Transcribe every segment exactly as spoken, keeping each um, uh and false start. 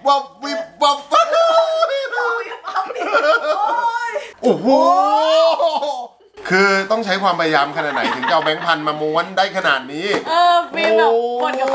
วับวิบวับโอ้โหคือต้องใช้ความพยายามขนาดไหนถึงจะเอาแบงค์พันมาม้วนได้ขนาดนี้เออฟิล์มแบบปวดกับ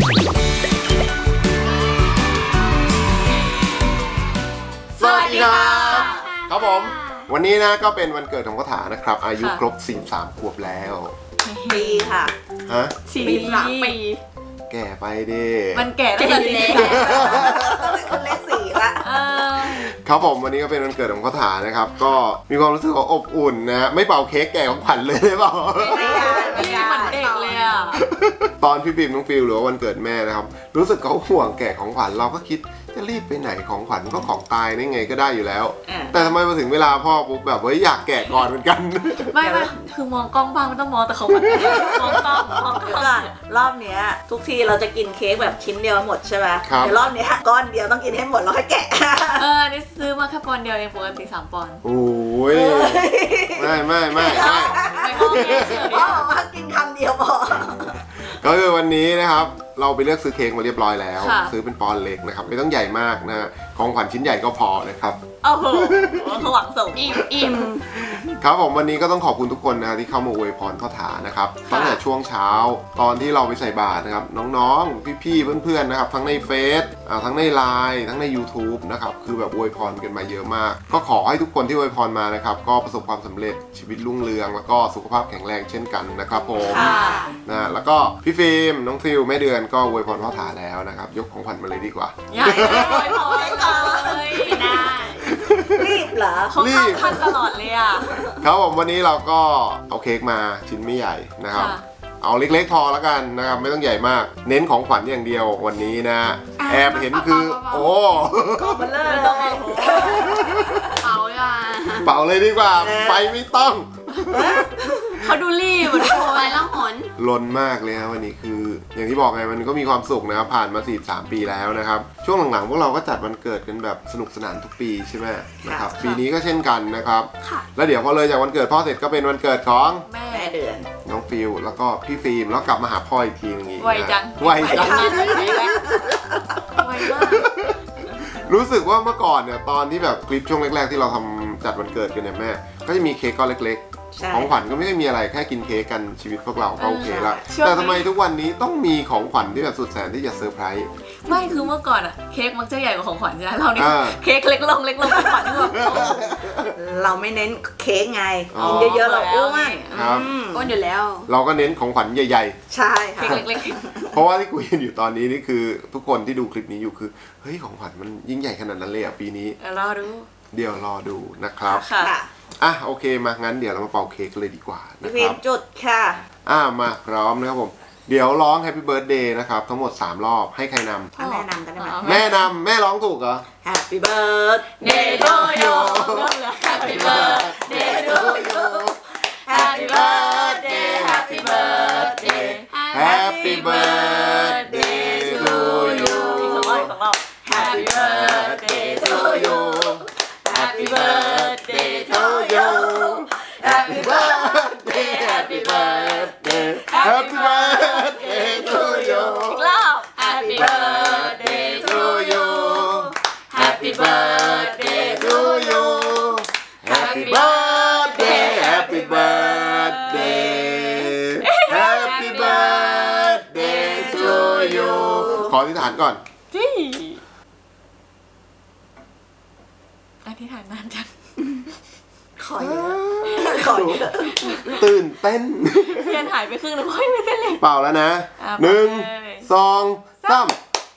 สวัสดีครับครับผมวันนี้นะก็เป็นวันเกิดของกถานะครับอายุครบสี่สิบสามขวบแล้วปีค่ะฮะสี่สามปีแก่ไปดิมันแก่ตั้งแต่เล็กคนเลขสี่ละครับผมวันนี้ก็เป็นวันเกิดของกถานะครับก็มีความรู้สึกว่าอบอุ่นนะไม่เป่าเค้กแก่ของขวัญเลยเปล่าไม่ได้ไม่ได้เหมือนเด็กเลยอ่ะตอนพี่ปิ่มน้องฟิลหรือว่าวันเกิดแม่นะครับรู้สึกเขาห่วงแก่ของขวัญเราก็คิดจะรีบไปไหนของขวัญก็ของตายได้ไงก็ได้อยู่แล้วแต่ทำไมมาถึงเวลาพ่อปุ๊บแบบเฮ้ยอยากแก่ก่อนเหมือนกันไม่ไม่คือมองกล้องบ้างไม่ต้องมองแต่เขามองกล้องมองกล้องรอบเนี้ยทุกทีเราจะกินเค้กแบบชิ้นเดียวหมดใช่ไหมแต่รอบนี้ก้อนเดียวต้องกินให้หมดแล้วค่อยแกะเออนี่ซื้อมาแค่ปอนเดียวเองปกติสามปอนด์โอ้ยไม่ไม่ไม่ไม่พ่อบอกว่ากินคำเดียวพอก็คือวันนี้นะครับเราไปเลือกซื้อเค้กมาเรียบร้อยแล้วซื้อเป็นปอนด์เล็กนะครับไม่ต้องใหญ่มากนะของขวัญชิ้นใหญ่ก็พอนะครับโอ้โหเขาหวังส่งอิ่มอิ่มครับผมวันนี้ก็ต้องขอบคุณทุกคนนะที่เข้ามาอวยพรพ่อถานะครับตั้งแต่ช่วงเช้าตอนที่เราไปใส่บาตรนะครับน้องๆพี่ๆเพื่อนๆนะครับทั้งในเฟซทั้งในไลน์ทั้งใน ยูทูบ นะครับคือแบบอวยพรกันมาเยอะมากก็ขอให้ทุกคนที่อวยพรมานะครับก็ประสบความสำเร็จชีวิตรุ่งเรืองแล้วก็สุขภาพแข็งแรงเช่นกันนะครับผมนะแล้วก็พี่ฟิล์มน้องฟิลแม่เดือนก็อวยพรพ่อถาแล้วนะครับยกของขวัญมาเลยดีกว่าใหญ่อวยพรเลยไม่ได้รีบเหรอเขาเข้าขั้นตลอดเลยอ่ะครับผมวันนี้เราก็เอาเค้กมาชิ้นไม่ใหญ่นะครับเอาเล็กๆพอแล้วกันนะครับไม่ต้องใหญ่มากเน้นของขวัญอย่างเดียววันนี้นะแอบเห็นคือโอ้ก็เบลอเลยเป่าอ่ะเป่าเลยดีกว่าไฟไม่ต้องเขาดูรีบเหมือนโอยล่องหนลนมากเลยนะวันนี้คืออย่างที่บอกไงมันก็มีความสุขนะครับผ่านมาสี่สิบสามปีแล้วนะครับช่วงหลังๆพวกเราก็จัดวันเกิดกันแบบสนุกสนานทุกปีใช่ไหมนะครับปีนี้ก็เช่นกันนะครับแล้วเดี๋ยวพอเลยจากวันเกิดพ่อเสร็จก็เป็นวันเกิดของแม่เดือนน้องฟิลแล้วก็พี่ฟิล์มแล้วกลับมาหาพ่ออีกทีนึงอีกไวจังไวจังไวมากรู้สึกว่าเมื่อก่อนเนี่ยตอนที่แบบคลิปช่วงแรกๆที่เราทำจัดวันเกิดกันเนี่ยแม่ก็จะมีเค้กก้อนเล็กๆของขวัญก็ไม่ได้มีอะไรแค่กินเค้กกันชีวิตพวกเราก็โอเคละแต่ทำไมทุกวันนี้ต้องมีของขวัญที่แบบสุดแสนที่จะเซอร์ไพรส์ไม่คือเมื่อก่อนอะเค้กมักจะใหญ่กว่าของขวัญใช่ไหมเราเนี่ยเค้กเล็กลงเล็กลงของขวัญแบบเราไม่เน้นเค้กไงกินเยอะๆเราอ้วนอ้วนอยู่แล้วเราก็เน้นของขวัญใหญ่ๆใช่ค่ะเค้กเล็กๆเพราะว่าที่คุยกันอยู่ตอนนี้นี่คือทุกคนที่ดูคลิปนี้อยู่คือเฮ้ยของขวัญมันยิ่งใหญ่ขนาดนั้นเลยอ่ะปีนี้รอดูเดี๋ยวรอดูนะครับอ่ะโอเคมางั้นเดี๋ยวเรามาเป่าเค้กเลยดีกว่านะครับจุดค่ะอ่ะมาพร้อมนะครับผมเดี๋ยวร้อง Happy Birthday นะครับทั้งหมดสามรอบให้ใครนำแม่นำกันได้ไหมแม่นำแม่ร้องถูกเหรอ Happy Birthday to you Happy Birthday to you Happy Birthday Happy Birthday Happy Birthday to you Happy Birthday to you Happy Birthday to you Happy Birthday Happy Birthday Happy Birthday to you อีกรอบ Happy Birthday to you Happy Birthday to you Happy Birthday Happy Birthday Happy Birthday to you ขออธิษฐานก่อนจี้อธิษฐานนานจังขอเยอะขอเยอะตื่นเต้นเทียนหายไปครึ่งนึงค่อยไม่ได้เลยเป่าแล้วนะหนึ่งสองสาม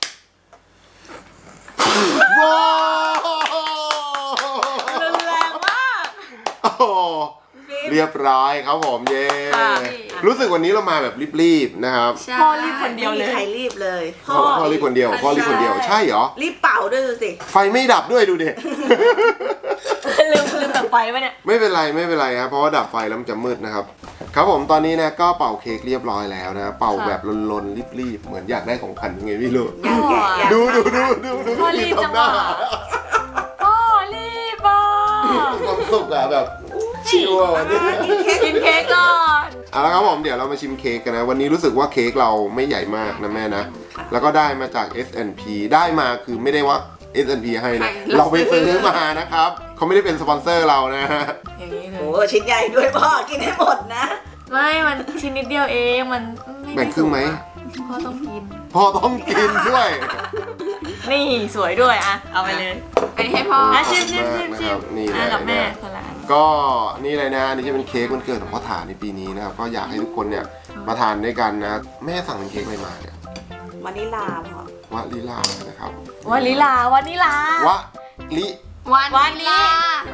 ว้าวรุนแรงมากโอ้เรียบร้อยครับผมเย้รู้สึกวันนี้เรามาแบบรีบๆนะครับพ่อรีบคนเดียวเลยใครรีบเลยพ่อพ่อรีบคนเดียวพ่อรีบคนเดียวใช่เหรอรีบเป่าด้วยดูสิไฟไม่ดับด้วยดูดิลืมลืมดับไฟป่ะเนี่ยไม่เป็นไรไม่เป็นไรครับเพราะว่าดับไฟแล้วมันจะมืดนะครับครับผมตอนนี้นะก็เป่าเค้กเรียบร้อยแล้วนะเป่าแบบลนๆรีบๆเหมือนอยากได้ของขวัญยังไงไม่รู้ดูดูดูดูดูพ่อรีบจังหวะพ่อรีบอ่ะความสุขอะแบบชิวอ่ะกินเค้กก่อนเอาละครับผมเดี๋ยวเรามาชิมเค้กกันนะวันนี้รู้สึกว่าเค้กเราไม่ใหญ่มากนะแม่นะแล้วก็ได้มาจาก เอส แอนด์ พี ได้มาคือไม่ได้ว่า เอส แอนด์ พี ให้นะเราไปซื้อมานะครับเขาไม่ได้เป็นสปอนเซอร์เรานะฮะอย่างนี้เลโอ้ยชิ้นใหญ่ด้วยพ่อกินให้หมดนะไม่มันชิ้นนิดเดียวเองมันไม่ได้แบ่งครึ่งไหมพ่อต้องกินพ่อต้องกินด้วยนี่สวยด้วยอะเอาไปเลยอันนี้ให้พ่ออ่ะชิมชิมชิมชิมนี่เลอ่ะยกับแม่นะคนละอันก็นี่เลยนะอันนี้จะเป็นเค้กวันเกิดของพ่อฐานในปีนี้นะครับก็อยากให้ทุกคนเนี่ยมาทานด้วยกันนะแม่สั่งเป็นเค้กอะไรมาเนี่ยวานิลาพ่อวะลิลานะครับวานิลาวานิลาวะลิวานิลาว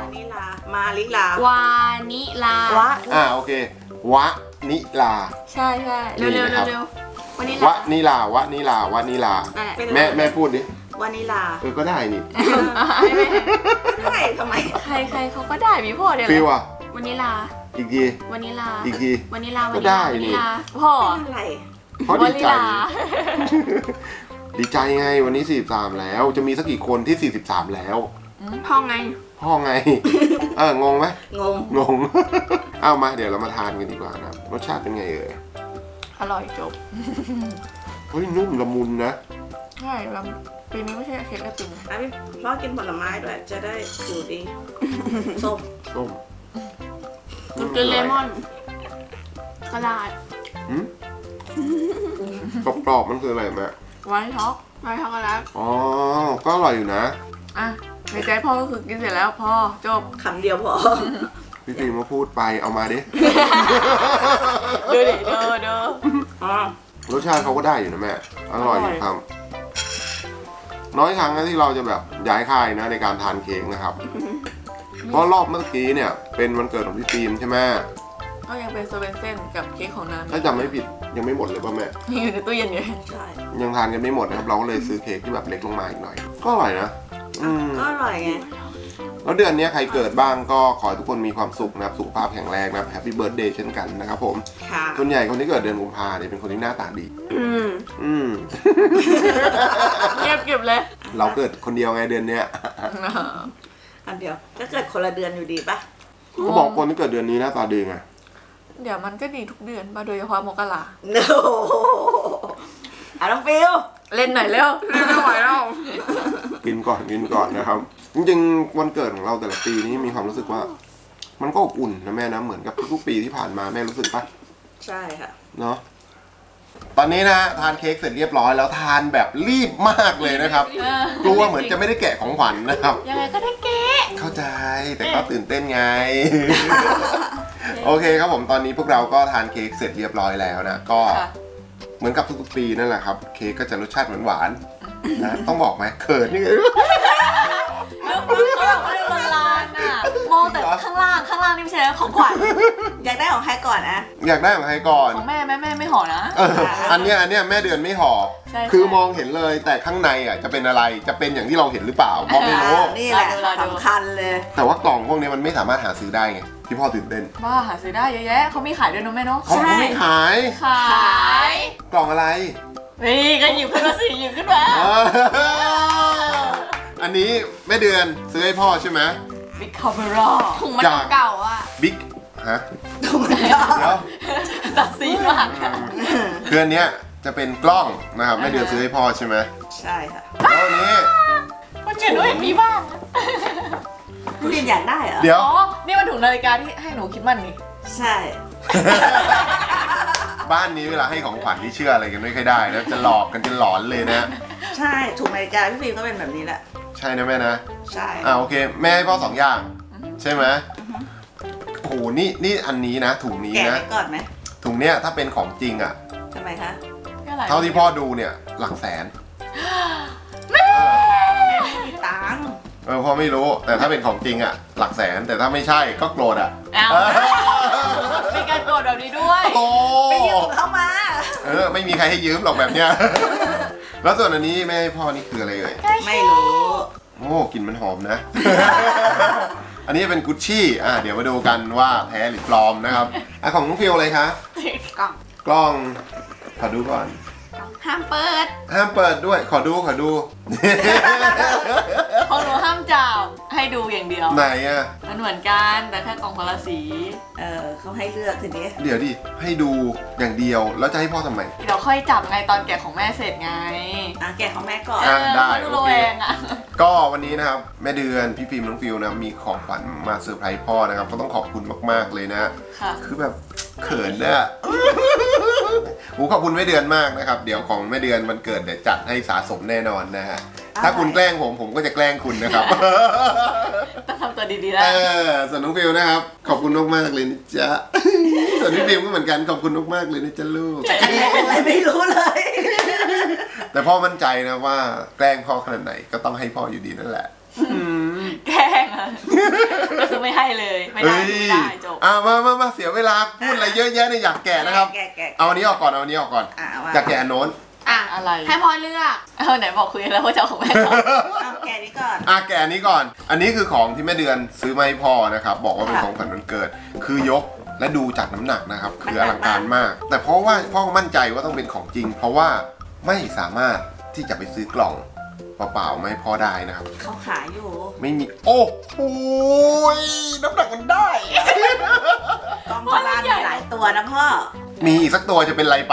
านิลามาลิลาวานิลาวะอ่าโอเควะนิลาใช่ใช่เร็วนี่เร็วนะครับเร็ววานิลาวะนิลาวะนิลาวะนิลานั่นแหละแม่แม่พูดดิวานิลาเออก็ได้นี่ใช่ทำไมใครใครเขาก็ได้มีพ่อเดียวฟิวเลยอ่ะวานิลาอีกทีวานิลาอีกทีวานิลาวาก็นิได้ลาวานี่นิลาพ่อเป็นอะไรเพราะดีใจวานิลาดีใจไงวันนี้สี่สิบสามแล้วจะมีสักกี่คนที่สี่สิบสามแล้วพ่อไงพ่อไง เอองงไหมงงงง เอามาเดี๋ยวเรามาทานกันดีกว่านะรสชาติเป็นไงเอ่ยอร่อยจบเฮ้ยนุ่มละมุนนะใช่แล้วปีนี้ไม่ใช่เค้กไอติมอ่ะพี่พ่อกินผลไม้ด้วย จะได้อยู่ดี ส้มส้มมันเป็นเลมอนกระดาษหืมกรอบๆมันคืออะไรแม่ไวท์ช็อกไวท์ช็อกโกแลตอ๋อก็อร่อยอยู่นะอ่ะในใจพ่อก็คือกินเสร็จแล้วพ่อจบคำเดียวพอพี่ฟิล์มมาพูดไปเอามาดิดูดิดูดูอ๋อรสชาติเขาก็ได้อยู่นะแม่อร่อยอยู่ครับน้อยครั้งนะที่เราจะแบบย้ายค่ายนะในการทานเค้กนะครับ เพราะรอบเมื่อกี้เนี่ยเป็นวันเกิดของพี่ฟิล์มใช่ไหมก็ยังเป็นโซเวนเซนกับเค้กของน้ำถ้าจำไม่ผิดยังไม่หมดเลยป่ะแม่ยังอยู่ในตู้เย็นอยู่ใช่ยังทานกันไม่หมดนะครับ เราก็เลยซื้อเค้กที่แบบเล็กลงมาอีกหน่อย ก็อร่อยนะอืมก็อร่อยไงแล้วเดือนนี้ใครเกิดบ้างก็ขอให้ทุกคนมีความสุขนะครับสุขภาพแข็งแรงนะครับแฮปปี้เบิร์ดเดย์เช่นกันนะครับผมค่ะส่วนใหญ่คนที่เกิดเดือนกุมภาเนี่ยเป็นคนที่หน้าตาดีอืมอืมเงียบเก็บเลยเราเกิดคนเดียวไงเดือนเนี้ยอันเดียวก็เกิดคนละเดือนอยู่ดีปะเขาบอกคนที่เกิดเดือนนี้หน้าตาดีไงเดี๋ยวมันก็ดีทุกเดือนมาโดยเฉพาะมกราโน้อ่ะน้องฟิวเล่นหน่อยเร็วเล่นไม่ไหวแล้วกินก่อนกินก่อนนะครับ จริงๆวันเกิดของเราแต่ละปีนี้มีความรู้สึกว่า มันก็อบอุ่นนะแม่นะเหมือนกับทุกๆปีที่ผ่านมาแม่รู้สึกปะใช่ค่ะเนาะตอนนี้นะทานเค้กเสร็จเรียบร้อยแล้วทานแบบรีบมากเลยนะครับ กลัวเหมือนจะไม่ได้แกะของขวัญนะครับยังไงก็ได้เก๊ะเข้าใจแต่ก็ตื่นเต้นไง โอเคครับผมตอนนี้พวกเราก็ทานเค้กเสร็จเรียบร้อยแล้วนะก็เหมือนกับทุกๆปีนั่นแหละครับเค้กก็จะรสชาติหวานๆนะต้องบอกไหมเขินนี่แล้วมึงเขาแบบไม่ได้ละลานอ่ะมองแต่ข้างล่างข้างล่างนี่ไม่ใช่ของขวัญอยากได้ของใครก่อนนะอยากได้ของใครก่อนของแม่แม่แม่ไม่ห่อนะเอออันเนี้ยอันเนี้ยแม่เดือนไม่ห่อใช่คือมองเห็นเลยแต่ข้างในอ่ะจะเป็นอะไรจะเป็นอย่างที่เราเห็นหรือเปล่าพ่อไม่รู้อ่านี่แหละสำคัญเลยแต่ว่ากล่องพวกนี้มันไม่สามารถหาซื้อได้ไงที่พ่อตื่นเต้นบ้าหาซื้อได้เยอะแยะเขามีขายด้วยนะแม่เนาะเขาไม่ขายขายกล่องอะไรนี่ก็หยิบขึ้นมาสิหยิบขึ้นมาเอออันนี้แม่เดือนซื้อให้พ่อใช่ไหมบิ๊กคาเมร่าถุงมันเก่าอ่ะบิ๊กฮะถูกแล้วเดี๋ยวตัดสีมากคืออันเนี้ยจะเป็นกล้องนะครับแม่เดือนซื้อให้พ่อใช่ไหมใช่ค่ะแล้วอันนี้คนเขียนด้วยมีบ้างพี่ลินอยากได้เหรอเดี๋ยวอ๋อนี่มันถุงนาฬิกาที่ให้หนูคิดมันนี่ใช่บ้านนี้เวลาให้ของขวัญที่เชื่ออะไรกันไม่ค่อยได้นะจะหลอกกันจนหลอนเลยนะใช่ถูกนาฬิกาพี่ฟิล์มก็เป็นแบบนี้แหละใช่นะแม่นะใช่อ่าโอเคแม่ให้พ่อสองอย่าง ใช่ไหมโอ้โหนี่นี่อันนี้นะถุงนี้แกะนะไว้ก่อนไหมถุงเนี้ยถ้าเป็นของจริงอ่ะทำไมคะเท่าที่พ่อดูเนี่ยหลักแสนไม่มีตังค์เออพ่อไม่รู้แต่ถ้าเป็นของจริงอ่ะหลักแสนแต่ถ้าไม่ใช่ก็โกรธอ่ะอ้าวมีการโกรธแบบนี้ด้วยโอ้ไปยืมเขามาเออไม่มีใครให้ยืมหรอกแบบเนี้ย แล้วส่วนอันนี้แม่ให้พ่อนี่คืออะไรเอ่ยไม่รู้โอ้กลิ่นมันหอมนะ อันนี้เป็นกุชชี่อ่ะเดี๋ยวมาดูกันว่าแท้หรือปลอมนะครับอ่ะของน้องฟิลอะไรคะกล่องกล้องขอดูก่อนฮห้ามเปิดห้ามเปิดด้วยขอดูขอดูของหนูห้ามจับให้ดูอย่างเดียวไหนอะมันเหมือนกันแต่แค่กล่องคนละสีเออเขาให้เลือกทีนี้เดี๋ยวดิให้ดูอย่างเดียวแล้วจะให้พ่อทำไมเดี๋ยวค่อยจับไงตอนแกะของแม่เสร็จไงอ่ะแกะของแม่ก่อนอ่ะได้ดูโอระเคแวงอ่ะก็วันนี้นะครับแม่เดือนพี่ฟิล์มน้องฟิวนะมีของขวัญมาเซอร์ไพรส์พ่อนะครับก็ต้องขอบคุณมากๆเลยนะค่ะคือแบบเขินอะโอ้ขอบคุณแม่เดือนมากนะครับเดี๋ยวของแม่เดือนวันเกิดเดี๋ยวจัดให้สะสมแน่นอนนะฮะถ้าคุณแกล้งผมผมก็จะแกล้งคุณนะครับต้องทำตัวดีๆเอแล้วอส่วนน้องฟิวนะครับขอบคุณมากๆเลยนะจ๊ะ ส่วนพี่ฟิล์มก็เหมือนกันขอบคุณมากๆเลยนะจ๊ะลูกอะไรไม่รู้เลยแต่พ่อมั่นใจนะว่าแกล้งพ่อขนาดไหนก็ต้องให้พ่ออยู่ดีนั่นแหละแกล้งอ่ะก็คือไม่ให้เลยไม่ได้ไม่ได้จบอ่ะมามามาเสียเวลาพูดอะไรเยอะแยะเนี่ยอยากแกะนะครับแกะแกะเอาอันนี้ออกก่อนเอาอันนี้ออกก่อนอ่ะว่าอยากแกะอันโน้นอ่ะอะไรให้พ่อเลือกเออไหนบอกคุยแล้วว่าจะเอาของแม่ก่อนเอาแกะนี้ก่อนอ่ะแกะอันนี้ก่อน อันนี้คือของที่แม่เดือนซื้อมาให้พ่อนะครับบอกว่าเป็นค่ะของขวัญวันเกิด คือยกและดูจากน้ำหนักนะครับคือมันอหนักลังการมาก แต่เพราะว่าพ่อมั่นใจว่าต้องเป็นของจริง เพราะว่าไม่สามารถที่จะไปซื้อกล่องเปล่าๆมาให้พ่อได้นะครับเขาขายอยู่ไม่มีโอ้โหน้ำหนักมันได้กล้องที่บ้านมีหลายตัวนะพ่อมีอีกสักตัวจะเป็นไรไป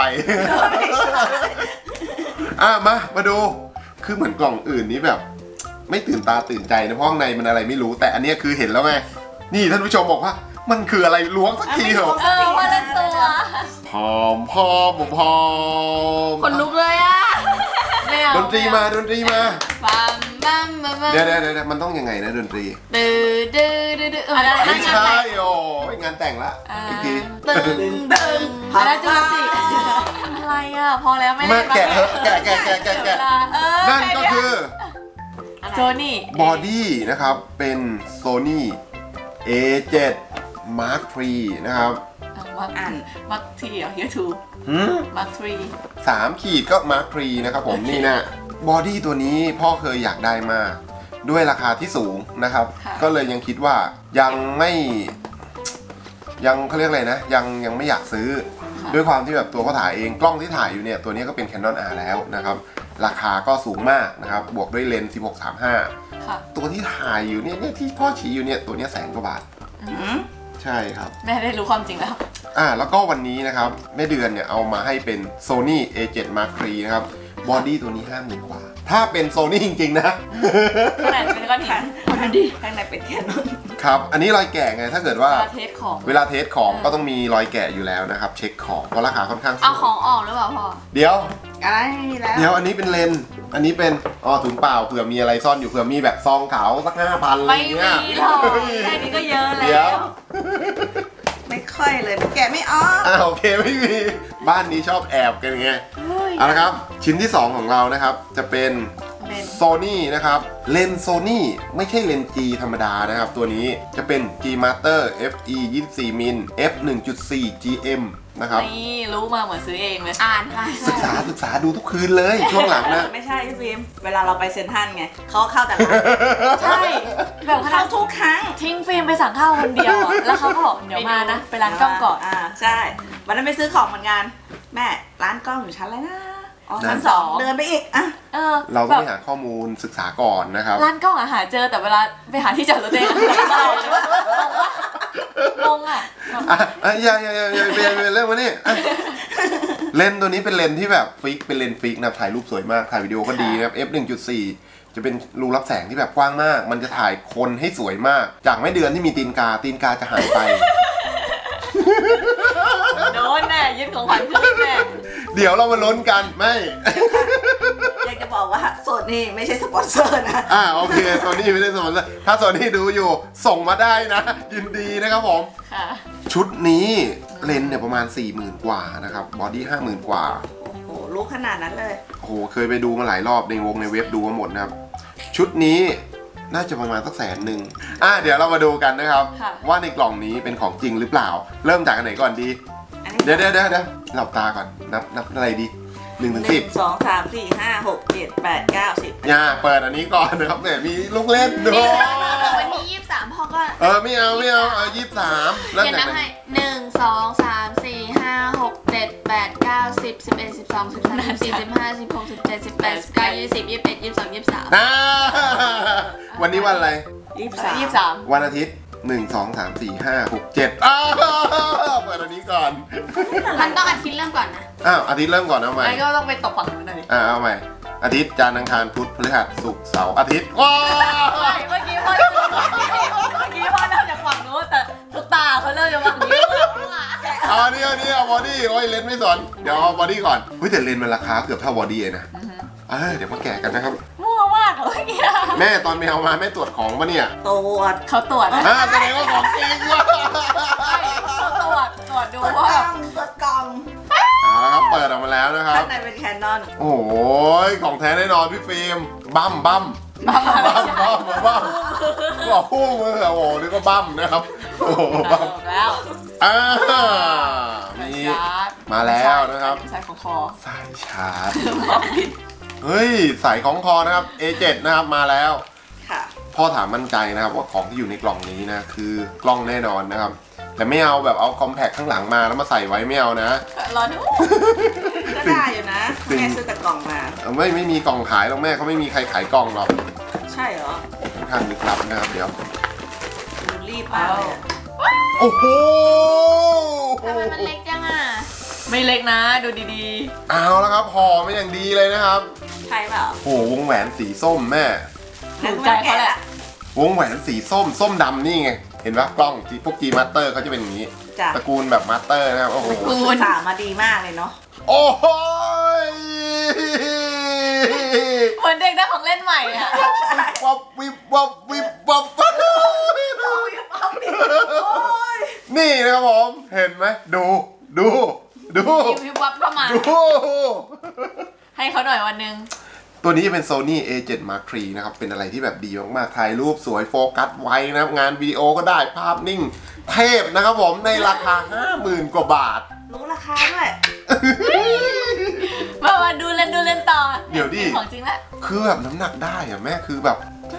อ่ะมามาดูคือเหมือนกล่องอื่นนี้แบบ ไม่ตื่นตาตื่นใจนะเพราะข้างในมันอะไรไม่รู้แต่อันเนี้ยคือเห็นแล้วไงนี่ท่านผู้ชมบอกว่ามันคืออะไรล้วงสักทีเถอะเออวันละตัวพร้อมพร้อมพร้อมคนลุกเลยอ่ะไม่เอาดนตรีมาดนตรีมาบัมบัมบัมบัมเดี๋ยวเดี๋ยวเดี๋ยวมันต้องยังไงนะดนตรีดื้อดื้อดื้อดื้ออะไรไม่นะใช่โอ้ยงานแต่งละอ่าอีกทีตึงตึงอะไรจูสิอะไรอ่ะพอแล้วไม่มาได้แกะเถอะแกะแกะแกะแกะแกะ นั่นก็คือโซนี่บอดี้นะครับเป็น Sony เอ เซเว่น Mark ทรี นะครับมักอ่านมักทีเหรอยูทูบหืมมักทรีสามขีดก็ Mark ทรี นะครับผมนี่นะบอดี้ตัวนี้พ่อเคยอยากได้มาก ด้วยราคาที่สูงนะครับ ก็เลยยังคิดว่ายังไม่ยังเขาเรียกอะไรนะ ยังยังไม่อยากซื้อ ด้วยความที่แบบตัวเขาถ่ายเองกล้องที่ถ่ายอยู่เนี่ยตัวนี้ก็เป็น Canon R แล้วนะครับราคาก็สูงมากนะครับบวกด้วยเลนส์ สิบหก สามห้าค่ะตัวที่ถ่ายอยู่เนี่ยเนี่ยที่พ่อชี้อยู่เนี่ยตัวเนี้ยแสนกว่าบาทอืมใช่ครับแม่ได้รู้ความจริงแล้วอ่าแล้วก็วันนี้นะครับแม่เดือนเนี่ยเอามาให้เป็น Sony เอ เซเว่น Mark ทรี นะครับบอดี้ตัวนี้ ห้าหมื่น กว่า ถ้าเป็น Sony จริงๆนะขนาดเป็นก้อนหินดูดิข้างในเป็นแค่นั้นครับอันนี้รอยแกะไงถ้าเกิดว่าเวลาเทสของเวลาเทสของก็ต้องมีรอยแกะอยู่แล้วนะครับเช็คของเพราะราคาค่อนข้างสูเอางของออกหรือเปล่าพ่อเดี๋ยวอะไรไม่มีแล้วเดี๋ยวอันนี้เป็นเลนส์อันนี้เป็นอ๋อถุงเปล่าเผื่อมีอะไรซ่อนอยู่เผื่อมีแบบซองขาวสักห้าพันอะไรไม่เงี้ยมีหรอกแค่นี้ก็เยอะแล้เดี๋ยววไม่ค่อยเลยแกะไม่ออกอ่าโอเคไม่มีบ้านนี้ชอบแอบกันไงเอาละครับชิ้นที่สองของเรานะครับจะเป็นเลนส์ Sony นะครับเลนส์ Sony ไม่ใช่เลนส์ G ธรรมดานะครับตัวนี้จะเป็น G Master เอฟ อี ยี่สิบสี่ มิล เอฟ หนึ่งจุดสี่ จี เอ็ม นะครับนี่รู้มาเหมือนซื้อเองเลยอ่านค่ะศึกษาศึกษาดูทุกคืนเลยช่วงหลังนะไม่ใช่พี่ฟิล์มเวลาเราไปเซ็นทรัลไงเขาเข้าแต่ร้านใช่แบบขนาเข้าดทุกครั้งทิ้งฟิล์มไปสั่งข้าวคนเดียวอะแล้วเขาก็บอกเดี๋ยวมานะ ไปร้านกล้องก่อนอ่าใช่วันนั้นไปซื้อของเหมือนกันแม่ร้านกล้องอยู่ชั้นอะไรนะอ๋อชั้นชั้นสสออง งเดินไปอีกอ่ะเออเราต้แบองบไปหาข้อมูลศึกษาก่อนนะครับร้านกล้องอะหาเจอแต่เวลาไปหาที่จอดรถเองงงอะอ่ะอ่ะอย่าอย่าอย่าอย่าอย่าอย่าเรื่องมานี่อ่ะเลนส์ตัวนี้เป็นเลนส์ที่แบบฟิกเป็นเลนส์ฟิกนะถ่ายรูปสวยมากถ่ายวิดีโอก็ดีนะครับ เอฟ หนึ่งจุดสี่ จะเป็นรูรับแสงที่แบบกว้างมาก มันจะถ่ายคนให้สวยมาก จากไม่เดือนที่มีตีนกาตีนกาจะหายไปโดนแน่ยึดของขวัญคืนแน่เดี๋ยวเรามาลุ้นกันไม่อยากจะบอกว่าโซนี่ไม่ใช่สปอนเซอร์นะอ่าโอเคโซนี่ไม่ได้สอนแล้วถ้าโซนี่ดูอยู่ส่งมาได้นะ ยินดีนะครับผมค่ะชุดนี้เลนส์เนี่ยประมาณ สี่หมื่น กว่านะครับบอดี้ ห้าหมื่น กว่าโอ้โหรู้ขนาดนั้นเลยโอ้โหเคยไปดูมาหลายรอบในวงในเว็บดูมาหมดนะครับ ชุดนี้น่าจะประมาณสักแสนหนึ่งอ่ะเดี๋ยวเรามาดูกันนะครับค่ะว่าในกล่องนี้เป็นของจริงหรือเปล่า เริ่มจากอันไหนก่อนดีอันนี้เดี๋ยวเดี๋ยวเดี๋ยวเดี๋ยวหลับตาก่อนนับนับอะไรดีหนึ่งถึงหสินึ่บงสองสามสี่ห้าหกเจ็ดแปดเก้าสิบอย่าเปิดอันนี้ก่อนนะครับเนี่ยมีลูกเล่นด้วยวันที่ยี่สิบสามพ่อก็เออไม่เอาไม่เอาเอายี่สิบสามเริ่มเดี๋ยวจากนับไหนให้หนึ่งสองสามสี่ห้าหกเจ็ดแปดเก้าสิบสิบเอ็ดสิบสองสิบสามสิบสี่สิบห้าสิบหกสิบเจ็ดสิบแปดสิบเก้ายี่สิบยี่สิบเอ็ดยี่สิบสองยี่สิบสามอ่าวันนี้วันอะไรยี่สิบสามยี่สิบสามวันอาทิตย์หนึ่งสองสามสี่ห้าหกเจ็ดอ้าวเปิดอันนี้ก่อนมันต้องอาทิตย์เริ่มก่อนนะอ้าวอาทิตย์เริ่มก่อนเอาใหม่ไอ้ก็ต้องไปตบฝั่งนู้นหน่อยดิอ่าเอาใหม่อาทิตย์จันทร์อังคารพุธพฤหัสศุกร์เสาร์อาทิตย์ว้าวเมื่อกี้พ่อเมื่อกี้พ่อเริ่มจากฝั่งนู้นแต่ทุกตาเขาเริ่มจากฝั่งนี้เอาอันนี้เอาอันนี้เอาบอดี้โอ้ยเลนส์ไม่สนเดี๋ยวเอาบอดี้ก่อนเฮ้ยแต่เลนส์มันราคาเกือบเท่าบอดี้เลยนะเออเดี๋ยวมาแกะกันนะครับมั่วมากเลยเมื่อกี้แม่ตอนไปเอามาแม่ตรวจของปะเนี่ยตรวจเขาตรวจอ่าแสดงว่าของจริงว่ะเขาตรวจตรวจดูตรวจว่ากล่องตรวจกล่องอ่าครับเปิดออกมาแล้วนะครับข้างในเป็นแคนนอนโอ้โหของแท้แน่นอนพี่ฟิล์มบั้มบั้มบั้มบั้มบั้มบั้มบอกพุ่งมือโอ้โหนี่ก็บั้มนะครับโอ้โหบั้มแล้วอ่ามีชาร์จมาแล้วนะครับใส่ของคอสายชาร์จเฮ้ยสายของคอนะครับ เอ เจ็ด นะครับมาแล้วค่ะพ่อถามมั่นใจนะครับว่าของที่อยู่ในกล่องนี้นะคือกล้องแน่นอนนะครับแต่ไม่เอาแบบเอาคอมแพคข้างหลังมาแล้วมาใส่ไว้ไม่เอานะรอดูก็ได้อยู่นะแม่ซื้อแต่กล่องมาไม่ไม่มีกล่องขายหรอกแม่เขาไม่มีใครขายกล่องหรอกใช่เหรอท่านลึกลับนะครับเดี๋ยวดูรีบมากเลยอะโอ้โหทำไมมันเล็กจังอ่ะไม่เล็กนะดูดีเอาแล้วครับห่อมาอย่างดีเลยนะครับใช่เปล่าโอ้โหวงแหวนสีส้มแม่ๆถูกใจเขาแหละวงแหวนสีส้มส้มดำนี่ไงเห็นปะกล้องพวก G Master เขาจะเป็นอย่างนี้จ้ะตระกูลแบบมาสเตอร์นะครับโอ้โหศึกษามาดีมากเลยเนาะโอ้โหยเหมือนเด็กได้ของเล่นใหม่อะวับวิบวับวิบวับวับนี่นะครับผมเห็นไหมดูดูดูมีวิบวับเข้ามาดูให้เขาหน่อยวันหนึงตัวนี้จะเป็น Sony เอ เจ็ด Mark ทรี นะครับเป็นอะไรที่แบบดีมากๆถ่ายรูปสวยโฟกัสไวนะครับงานวิดีโอก็ได้ภาพนิ่งเทพนะครับผมในราคา ห้าหมื่น กว่าบาทรู้ราคาด้วยมามาดูเล่นดูเล่นต่อเดี๋ยวดิของจริงแล้วคือแบบน้ำหนักได้อะแม่คือแบบ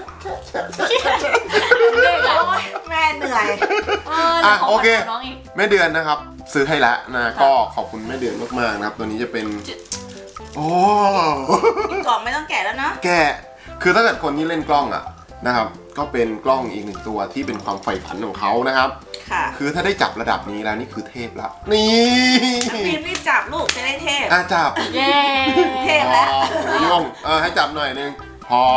เด็กอะโอ๊ยแม่เหนื่อยเออแล้วของโอเคน้องอีกแม่เดือนนะครับ ซื้อให้แล้วนะก็ขอบคุณแม่เดือนมากๆนะครับ ตัวนี้จะเป็น โอ้กล่องไม่ต้องแกะแล้วเนาะแกคือถ้าเกิดคนที่เล่นกล้องอะนะครับ ก็เป็นกล้องอีกหนึ่งตัวที่เป็นความใฝ่ฝันของเขานะครับค่ะคือถ้าได้จับระดับนี้แล้วนี่คือเทพแล้วนี่น้องพิมรีบจับลูกจะได้เทพอ่ะจับเย้เทพแล้วพอโยงเออให้จับหน่อยนึงพอ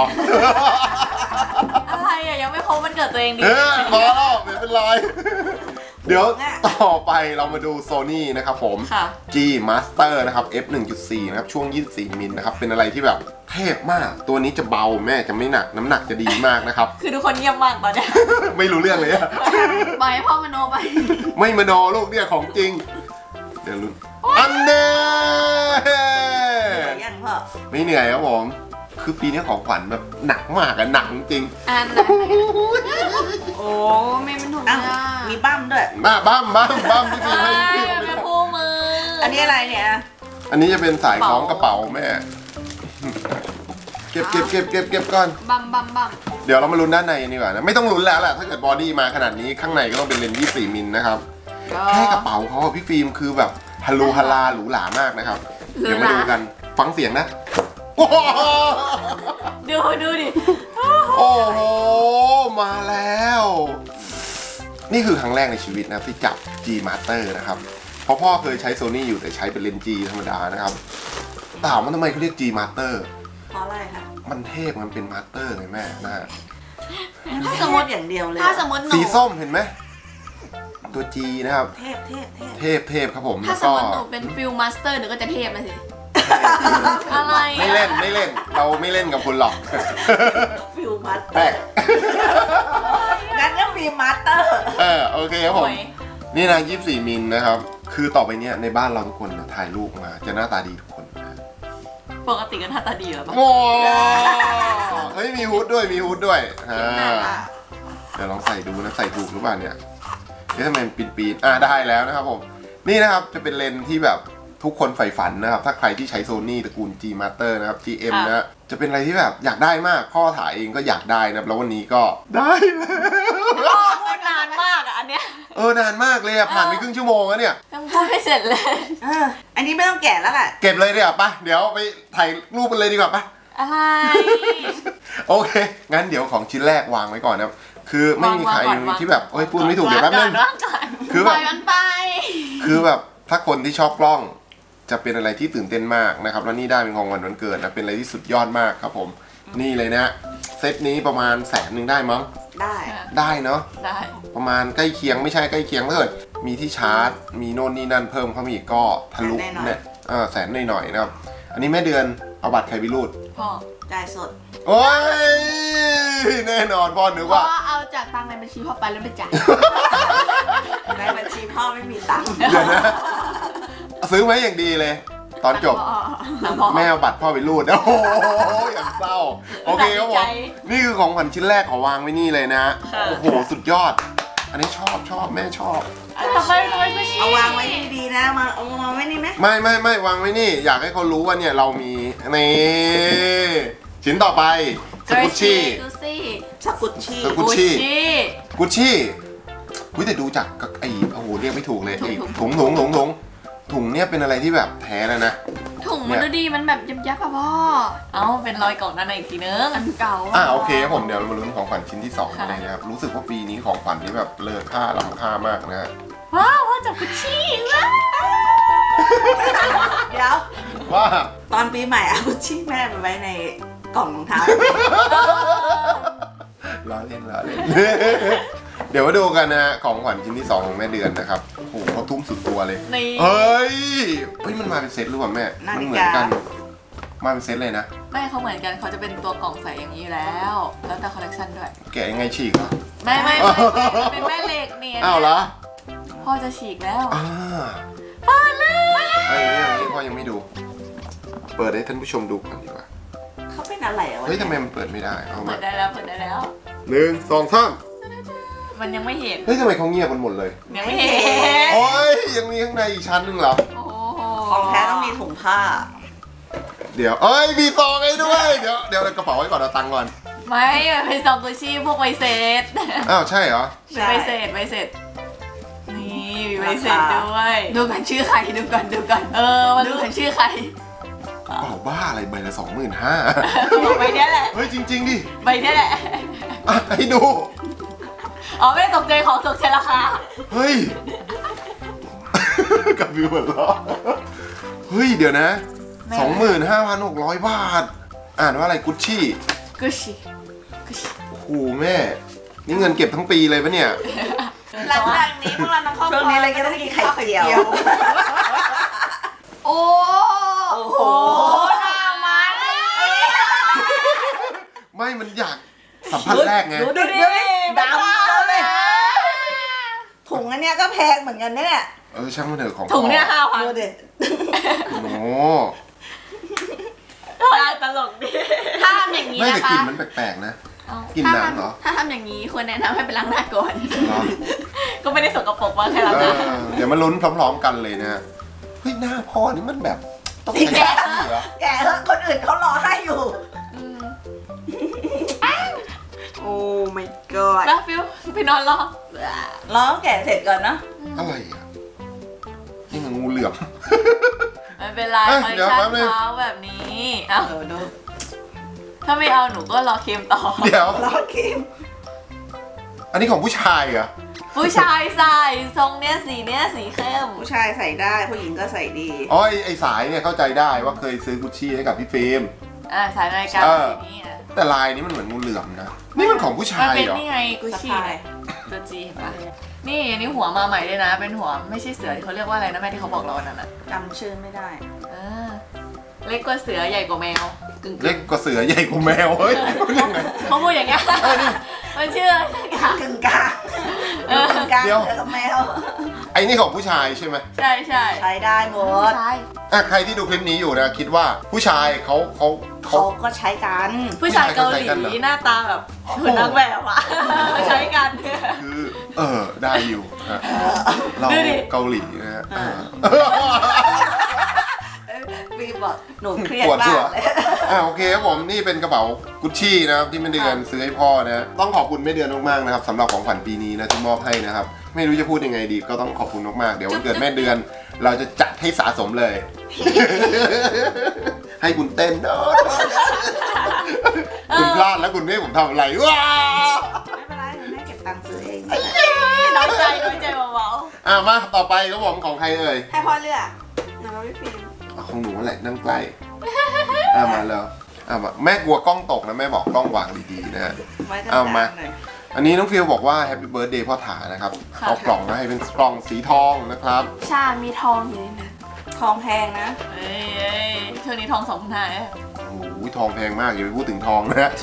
อะไรอะยังไม่ครบวันเกิดตัวเองดีเออพอแล้วไม่เป็นไรเดี๋ยวต่อไปเรามาดู Sony นะครับผมค่ะ G Master นะครับ เอฟ หนึ่งจุดสี่ นะครับช่วงยี่สิบสี่มิลนะครับเป็นอะไรที่แบบเทพมากตัวนี้จะเบาแม่จะไม่หนักน้ำหนักจะดีมากนะครับคือทุกคนเงียบมากตอนเนี้ยไม่รู้เรื่องเลยอะปล่อยให้พ่อมโนไปไม่มโนลูกเนี่ยของจริง เดี๋ยวลุ้นอันเน่เหนื่อยยังพ่อไม่เหนื่อยครับผมคือปีนี้ของขวัญแบบหนักมากอะหนักจริงอ่านไหนโอ้ไม่เป็นถุงอ้าวอ่ะมีบั้มด้วยบ้าบ้ามบ้ามบ้ามพี่ฟิล์มให้ใช่พี่มันฟิเป็ล์นมคู่มืออันนี้อะไรเนี่ยอันนี้จะเป็นสายคล้องกระเป๋าแม่ เก็บเก็บเก็บเก็บเก็บก่อนบัมบัมบัมเดี๋ยวเรามาลุ้นด้านในดีกว่านะไม่ต้องลุ้นแล้วแหละถ้าเกิดบอดี้มาขนาดนี้ข้างในก็ต้องเป็นเลนส์ยี่สิบสี่มิลนะครับแค่กระเป๋าเขาอะพี่ฟิล์มคือแบบฮัลโหลฮัลลาหรูหรามากนะครับ เดี๋ยวมาดูกันฟังเสียงนะโอ้โหดูดูดิโอ้โหมาแล้ว นี่คือครั้งแรกในชีวิตนะที่จับ G Master นะครับเพราะพ่อเคยใช้ Sony อยู่แต่ใช้เป็นเลนส์ G ธรรมดานะครับถามว่าทำไมเขาเรียก G Master เพราะอะไรคะมันเทพมันเป็นมาสเตอร์ไงแม่นะถ้าสมมติอย่างเดียวเลยถ้าสมมติหนูสีส้มเห็นไหมตัว G นะครับเทพเทพเทพเทพเทพครับผมถ้าแล้วสมก็มติหนูเป็นฟิลมาสเตอร์หนูก็จะเทพเลยสิอะไรไม่เล่นไม่เล่นเราไม่เล่นกับคุณหรอกฟิลมาสเตแปอลกร์งั้นก็ฟิลมาสเตอร์เออโอเคครับสผวมยนี่นะยี่สิบสี่มิลนะครับ คือต่อไปเนี้ยในบ้านเราทุกคนนะถ่ายรูปมาจะหน้าตาดีทุกคนนะปกติก็หน้าตาดีแล้วปะโอ้เฮ้ยมีฮูดด้วยมีฮูดด้วยอ่าเดี๋ยวลองใส่ดูนะใส่ถูกหรือเปล่าเนี่ยเอ๊ะทำไมมันปีนๆอ่าได้แล้วนะครับผมนี่นะครับจะเป็นเลนส์ที่แบบทุกคนใฝ่ฝันนะครับถ้าใครที่ใช้ Sony ตระกูล G Master นะครับ จี เอ็ม นะจะเป็นอะไรที่แบบอยากได้มากพ่อถ่ายเองก็อยากได้นะแล้ววันนี้ก็ได้แล้วพ่อพูดนานมากอ่ะอันเนี้ยเออนานมากเลยอะผ่านไปครึ่งชั่วโมงแล้วเนี่ยยังพูดไม่เสร็จเลยเอออันนี้ไม่ต้องแกะแล้วแหละเก็บเลยเดี๋ยวปะเดี๋ยวไปถ่ายรูปกันเลยดีกว่าปะอะไรโอเคงั้นเดี๋ยวของชิ้นแรกวางไว้ก่อนนะครับคือไม่มีใครวางก่อนที่แบบเฮ้ยพูดไม่ถูกเดี๋ยวแป๊บนึงวางก่อนคือปแบล่บอยมันไปคือแบบถ้าคนที่ชอบกล้องจะเป็นอะไรที่ตื่นเต้นมากนะครับแล้วนี่ได้เป็นของวันวันเกิดนะเป็นอะไรที่สุดยอดมากครับผมนี่เลยนะเซตนี้ประมาณแสนหนึ่งได้มั้งได้ได้เนาะได้ประมาณใกล้เคียงไม่ใช่ใกล้เคียงถ้าเกิดมีที่ชาร์จ มีโน่นนี่นั่นเพิ่มเข้ามาอีกก็ทะลุเนี่ยเออแสนหน่อยๆนะครับอันนี้แม่เดือนเอาบัตรใครไปรูดพ่อได้สดโอ้ยแน่นอนพ่อนึกเพว่าราะว่าเอาจากตังค์ในบัญชีพ่อไปแล้วไปจ่ายในบัญชีพ่อไม่มีตังค์เดี๋ยวนะซื้อไว้อย่างดีเลย ตอนจบพ่อแม่เอาบัตรพ่อไปรูดโอ้โหอย่างเศร้าโอเคครับผมนี่คือของขวัญชิ้นแรกขอวางไว้นี่เลยนะโอ้โหสุดยอด อันนี้ชอบชอบแม่ชอบทำไมทำไมไม่ชี้เอาวางไว้ดีๆนะมาเอาวางไว้นี่ไหมไม่ไม่ไม่วางไว้นี่ อยากให้เขารู้ว่าเนี่ยเรามีนี่ชิ้นต่อไปสกุชชี่ดูซี่สกุชชี่สกุชชี่ชี้กุชชี่อุ้ยแต่ดูจากไอ้โอ้โหเรียกไม่ถูกเลยไอ้ถุงถุงถุงถุงถุงเนี่ยเป็นอะไรที่แบบแท้แล้วนะถุงมันดูดีมันแบบยับยับอะพ่อเอ้าเป็นรอยกล่องนั่นอีกทีนึงอันเก่าอ่ะโอเคครับผมเดี๋ยวเรามาลุ้นของขวัญชิ้นที่สองกันเลยนะครับรู้สึกว่าปีนี้ของขวัญนี่แบบเลอค่าล้ำค่ามากนะฮะว้าวพ่อจับกุชชี่ว้าวเดี๋ยวว่าตอนปีใหม่เอากุชชี่แม่ไปไว้ในกล่องรองเท้าล้อเล่นล้อเล่น เดี๋ยวมาดูกันนะของขวัญชิ้นที่สองของแม่เดือนนะครับโอ้โหเขาทุ่มสุดตัวเลยนี่เฮ้ยเฮ้ยมันมาเป็นเซตหรือเปล่าแม่มันเหมือนกันมาเป็นเซตเลยนะไม่เขาเหมือนกันเขาจะเป็นตัวกล่องใสอย่างนี้อยู่แล้ว แล้วแต่คอลเลคชันด้วยแกะยังไงฉีกเหรอไม่ไม่ไม่ไม่เป็นแม่เหล็กเนี่ยอ้าวเหรอพ่อจะฉีกแล้วอ่าเปิดเลยไอ้เนี่ยอันนี้พ่อยังไม่ดู เปิดให้ท่านผู้ชมดูก่อนดีกว่าเขาเป็นอะไรอะวะเฮ้ยทำไมมันเปิดไม่ได้เอาเปิมาดได้แล้วเปิดได้แล้วหนึ่งสองสามมันยังไม่เห็นเฮ้ยทำไมเขาเงียบกันหมดเลยยังไม่เห็นโอ้ยยังมีข้างในอีกชั้นหนึงเหรอโอ้โหของแท้ต้องมีถุงผ้าเดี๋ยวเอ้ยมีซองให้ด้วยเดี๋ยวเดี๋ยวเอากระเป๋าไว้ก่อนเอาตังค์ก่อนไม่มันเป็นซองกุชชี่พวกใบเสร็จอ้าวใช่เหรอเป็นใบเสร็จใบเสร็จนี่มีใบเสร็จด้วยดูกันชื่อใครดูก่อนดูก่อนเออมันดูกันชื่อใครกระเป๋าบ้าอะไรใบละสองหมื่นห้าใบเนี้ยแหละเฮ้ยจริง ๆดิใบเนี้ยแหละอ่ะให้ดูอ๋อไม่ได้ตกใจของตกใจราคาเฮ้ย กับวิวหัวเราะเฮ้ยเดี๋ยวนะแม่สองหมื่นห้าพันหกร้อยบาท อ่านว่าอะไรกุชชี่กุชชี่กุชชี่โอ้โหแม่ นี่เงินเก็บทั้งปีเลยปะเนี่ยหลังจากนี้พวกเราต้องเข้าช่วงนี้อะไรก็ต้องกินไข่เจียวโอ้โอ้โหหน้ามันไม่มันอยากสัมผัสแรกไงดูดิดูดิดำเลยถุงอันเนี้ยก็แพงเหมือนกันเนี่ยเออช่างมันเถอะของถุงเนี่ยห้าพันดูดิโอ้โหตลกดิถ้าทำอย่างนี้ไม่นะแต่กลิ่นคะมันแปลกๆนะกลิ่นถ้าหนังเหรอทำถ้าทำอย่างนี้ควรแนะนำให้ไปล้างหน้าก่อนเหรอก็ไม่ได้สกปรกมากแค่นั้นเอนะอเดี๋ยวมาลุ้นพร้อมๆกันเลยนะเฮ้ยหน้าพ่อนี่มันแบบต้องใช้ที่เหรอแกเถอะคนอื่นเขารอให้อยู่ โอ้ my god แล้วฟิวไปนอนรอรอแกะเสร็จก่อนเนาะอะไรอ่ะนี่มันงูเหลือมไม่เป็นไรเอ้ยคอลเลเดี๋คยวชัแป๊นบนึงเขาแบบนี้เอ้าเออดูถ้าไม่เอาหนูก็รอเค็มต่อเดี๋ยวรอครีมอันนี้ของผู้ชายเหรอผู้ชายใส่ทรงเนี้ยสีเนี้ยสีเข้มผู้ชายใส่ได้ผู้หญิงก็ใส่ดีอ๋อไอ้ไอสายเนี่ยเข้าใจได้ว่าเคยซื้อกุชชี่ให้กับพี่ฟิล์มอ่าสายนาฬิกาเออสีนี้อ่ะแต่ลายนี้มันเหมือนงูเหลือมนะ นี่มันของผู้ชามันยเป็นเหรอนี่ไงกุชชี่สะพายตัวจีเห็นปะนี่อันนี้หัวมาใหม่ด้วยนะ เป็นหัวไม่ใช่เสือที่เขาเรียกว่าอะไรนะแม่ที่เขาบอกเราวันนั้นอ่ะจำชื่อไม่ได้เออเล็กกว่าเสือใหญ่กว่าแมวกึ่งๆเล็กกว่าเสือใหญ่กว่าแมวเฮ้ยมันยังไงเขาพูดอย่างเงี้ยมันชื่ออะไรอะกึ่งกลางเออกึ่งกลางเดี๋ยวเสือกับแมวไอ้นี่ของผู้ชายใช่ไหมใช่ใช่ใช้ได้หมดใช่อ่ะใครที่ดูคลิปนี้อยู่นะคิดว่าผู้ชายเขาเขาเขาเขาก็ใช้กันผู้ชายเกาหผู้ชายเขาใช้กันเหรอลีหน้าตาแบบเหมือนนางแบบอะใช้กันคือเออได้อยู่นะเราดูดิเกาหลีนะฮะอ่าฟิล์มบอกหนูเครียดปวดมาหัวกเลยอ่าโอเคครับผมนี่เป็นกระเป๋ากุชชี่นะครับที่แม่เดือนซื้อให้พ่อนะต้องขอบคุณแม่เดือนมากๆนะครับสำหรับของขวัญปีนี้นะที่มอบให้นะครับไม่รู้จะพูดยังไงดีก็ต้องขอบคุณมากๆเดี๋ยววันเกิดแม่เดือน เราจะจัดให้สะสมเลย ให้คุณเต้นเนาะคุณพลาดแล้วคุณไม่ให้ผมทำอะไรว้าไม่เป็นไรแม่เก็บตังค์ซื้อเองน้อยใจน้อยใจเบาอ่ะมาต่อไปครับผมของใครเอ่ยให้พ่อเลือกหนูกับพี่ฟิล์มอ่ะของหนูแหละนั่งใกล้อ่ะมาแล้วอ่ะมาแม่กลัวกล้องตกนะแม่บอกกล้องวางดีๆนะฮะไว้กันเอามาหน่อยอันนี้น้องฟิลบอกว่า Happy Birthday พ่อถานะครับเอากล่องมาให้เป็นกล่องสีทองนะครับใช่มีทองอยู่ในนั้นทองแพงนะๆเอ้ยเอ้ยช่วงนี้ทองสองพันห้าโอ้โหทองแพงมากอย่าไปพูดถึงทองนะฮะ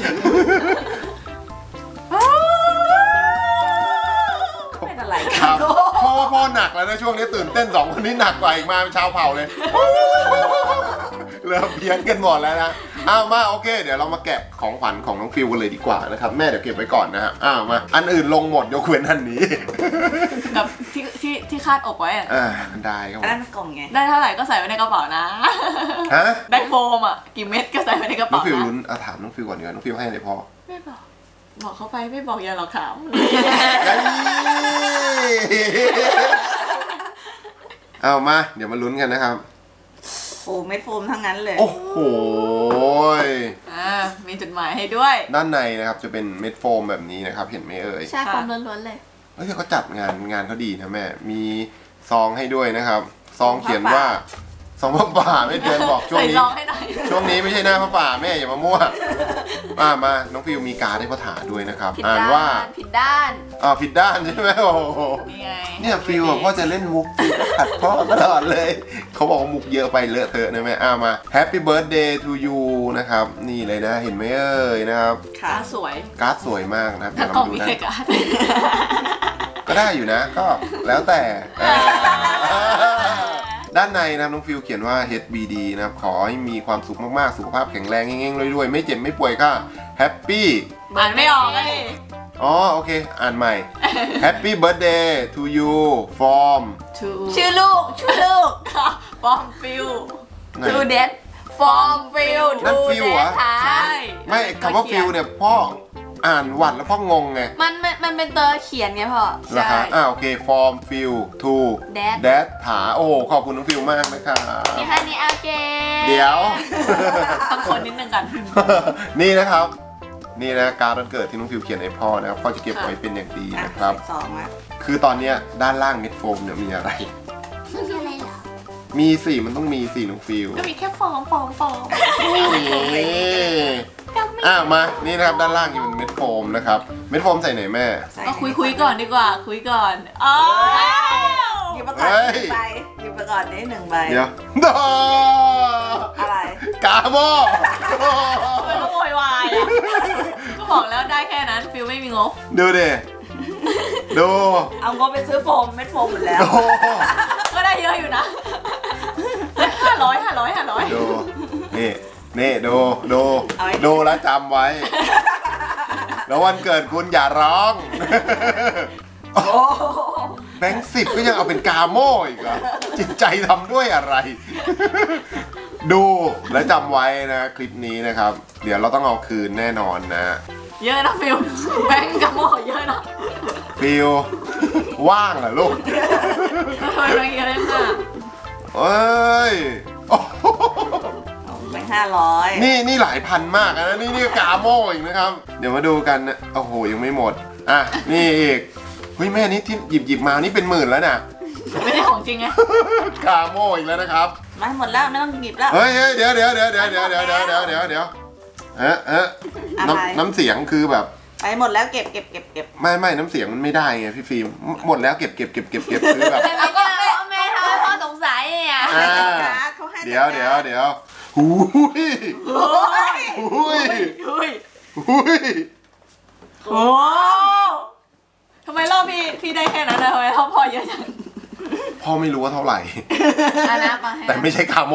เป็นอะไรคกัรันบพ่อพ่อหนักแล้วนะช่วงนี้ตื่นเต้นสองคนนี้หนักกว่าอีกมาเป็นชาวเผ่าเลย เริ่มเพี้ยนกันหมดแล้วนะอ้าวมาโอเค เดี๋ยวเรามาแกะของขวัญของน้องฟิลกันเลยดีกว่านะครับแม่เดี๋ยวเก็บไว้ก่อนนะฮะอ้าวมาอันอื่นลงหมดยกเว้นอันนี้กับที่ที่ที่คาดอกไว้อะอ่าได้ครับผอันนั้มนมันกล่องไงได้เท่าไหร่ก็ใส่ไว้ในกระเป๋านะฮะได้โฟมอ่ะกี่เม็ดก็ใส่ไว้ในกระน้องเป๋าฟิลนะลุ้นเอาถามน้องฟิลก่อนดีกว่าน้องฟิลให้อะไรพ่อไม่บอกบอกเขาไปไม่บอกอย่าหรอกถามเอามาเดี๋ยวมาลุ้นกันนะครับโฟมไม่โฟมทั้งนั้นเลยโอ้โหอ่ามีจุดหมายให้ด้วยด้านในนะครับจะเป็นเม็ดโฟมแบบนี้นะครับเห็นไหมเอ่ยใช่ฟองล้วนๆเลยเฮ้ยเขาจัดงานงานเขาดีนะแม่ มีซองให้ด้วยนะครับ ซองเขียนว่าซองพระป่าไม่เดือนบอกช่วงใส่นี้ซองให้หน่อยช่วงนี้ไม่ใช่หน้าพระป่าแม่อย่ามามั่วมามาน้องฟิวมีการ์ดให้พ่อถาด้วยนะครับผิดอ่านด้าว่านผิดด้านอ่าผิดด้านใช่ไหมโอ้โหนี่ไงเนี่ยฟิวอะพ่อจะเล่นมุกฟิวก็ขัดพ่อตลอดเลย เขาบอกว่ามุกเยอะไปเลอะเทอะนะแม่อ่ามา Happy Birthday to you นะครับ นี่เลยนะเห็นไหมเอ่ยนะครับค่ะสวยการ์ดสวยมากนะครับถ้าเดี๋ยวกล่เราองดูมีนะแค่การ์ดก็ได้อยู่นะก็แล้วแต่อ่าด้านในนะครับน้องฟิวเขียนว่า เอช บี ดี นะครับขอให้มีความสุขมากๆสุขภาพแข็งแรงเงี้ยๆรวยๆไม่เจ็บไม่ป่วยก็แฮปปี้อ่านไม่ออกก็ดิอ๋อโอเค อ่านใหม่ Happy birthday to you from ชูชื่อลูก ชื่อลูกฟอร์มฟิลไหนทูเดดฟอร์มฟิลนั่นฟิลเหรอค่ะใช่ไม่คำว่าฟิลเนี่ยพ่ออ่านหวัดแล้วพ่องงไงมันมันมันเป็นตัวเขียนไงพ่อเหรอคะอ่าโอเค from feel to Dad dad ถาโอ้ขอบคุณน้องฟิลมากนะครับนี่แค่นี้เอาเกเดี๋ยวต้องคนนิดนึงกันนี่นะครับ นี่นะการดวันเกิดที่น้องฟิวเขียนให้พ่อนะครับพ่อจะเก็บไว้เป็นอย่างดีนะครับสองอ่ะคือตอนเนี้ยด้านล่างเม็ดโฟมเนี่ยมีอะไรไม่มีอะไรหรอมีสิมันต้องมีสิน้องฟิวก็มีแค่ฟอร์มฟอร์มฟอร์มนี่อ่ะมานี่นะครับด้านล่างจะเป็นเม็ดโฟมนะครับเม็ดโฟมใส่ไหนแม่ใส่ก็คุยคุยก่อนดีกว่า คุยก่อนอ๋อหยิบมาก่อนเฮ้ยหนึ่งใบหยิบมาก่อนนี่หนึ่งใบเดี๋ยวดออะไรกาโมไม่ต้องโวยวายอ่ะก็บอกแล้วได้แค่นั้นฟิลไม่มีงบดูดิดูเอางบไปซื้อโฟมเม็ดโฟมหมดแล้วดูก็ได้เยอะอยู่นะห้าร้อยห้าร้อยห้าร้อยดูนี่นี่ดูดูดูแล้วจำไว้ แล้ววันเกิดคุณอย่าร้องโอ้แบงค์สิบก็ยังเอาเป็นกาโม่อีกเหรอจิตใจทำด้วยอะไร ดูและจำไว้นะคลิปนี้นะครับ เดี๋ยวเราต้องเอาคืนแน่นอนนะเยอะนะฟิลแบงก์กับโมเยอะนะฟิลว่างเหรอลูกทำไมแบงก์เยอะเลยค่ะเอ้ยโอ้โหแบงค์ห้าร้อยนี่นี่หลายพันมากนะนี่นี่กาโม่อีกนะครับ เดี๋ยวมาดูกันนะโอ้โหยังไม่หมดอ่ะนี่อีกเฮ้ยแม่นี่ที่หยิบหยิบมานี่เป็นหมื่นแล้วนะไม่ได้ของจริงไงกาโม่อีกแล้วนะครับมาหมดแล้วไม่ต้องหยิบแล้วเฮ้ยเฮ้ยเดี๋ยวเดี๋ยวเดี๋ยวเดี๋ยวเดี๋ยวเดี๋ยวเดี๋ยวเดี๋ยวเดี๋ยวเดี๋ยวเอ๊ะเอ๊ะอะไรน้ำน้ำเสียงคือแบบไปหมดแล้วเก็บเก็บเก็บเก็บไม่ไม่น้ำเสียงมันไม่ได้ไงพี่ฟิล์มหมดแล้วเก็บเก็บเก็บเก็บเก็บคือแบบไม่ไม่ก็แม่แม่ทำให้พ่อสงสัยอ่ะอ่าการ์ดเขาให้เดี๋ยวเดี๋ยวเดี๋ยวหูยโอ้ยหูยเฮ้ยหูยโอ้ทำไมรอบพี่พี่ได้แค่นั้นนะทำไมรอบพ่อเยอะจังพ่อไม่รู้ว่าเท่าไหร่อันนั้นมาให้แต่ไม่ใช่คาโม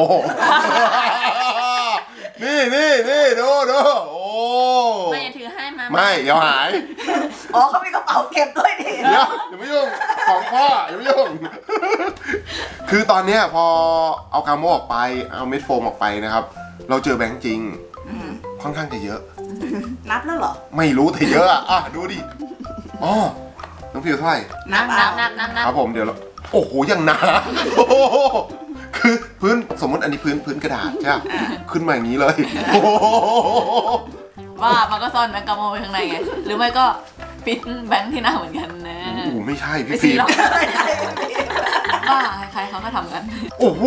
นี่นี่นี่ดูดูโอ้ไม่อย่าถือให้มาไม่เดี๋ยวหายอ๋อเขามีกระเป๋าเก็บด้วยดิเดี๋ยวอย่าไม่ยุ่งของพ่ออย่าไม่ยุ่งคือตอนเนี้ยพอเอากาโมออกไปเอาเม็ดโฟมออกไปนะครับเราเจอแบงค์จริงค่อนข้างจะเยอะนับแล้วเหรอไม่รู้แต่เยอะอะอ่ะดูดิอ๋อน้องฟิวเท่าไหร่นับนับนับนับนับครับผมเดี๋ยวเราโอ้โหยังหนาโอ้โหคือพื้นสมมติอันนี้พื้นพื้นกระดาษใช่ไหมขึ้นมาอย่างนี้เลยโอ้โหว่ามันก็ซ่อนแบงก์กาโมไว้ข้างในไงหรือไม่ก็ปิ้นแบงค์ที่หน้าเหมือนกันนะโอ้โหไม่ใช่ไปพี่สีฟิล์หลมอกบ้าใครๆเขาก็ทำกันโอ้โห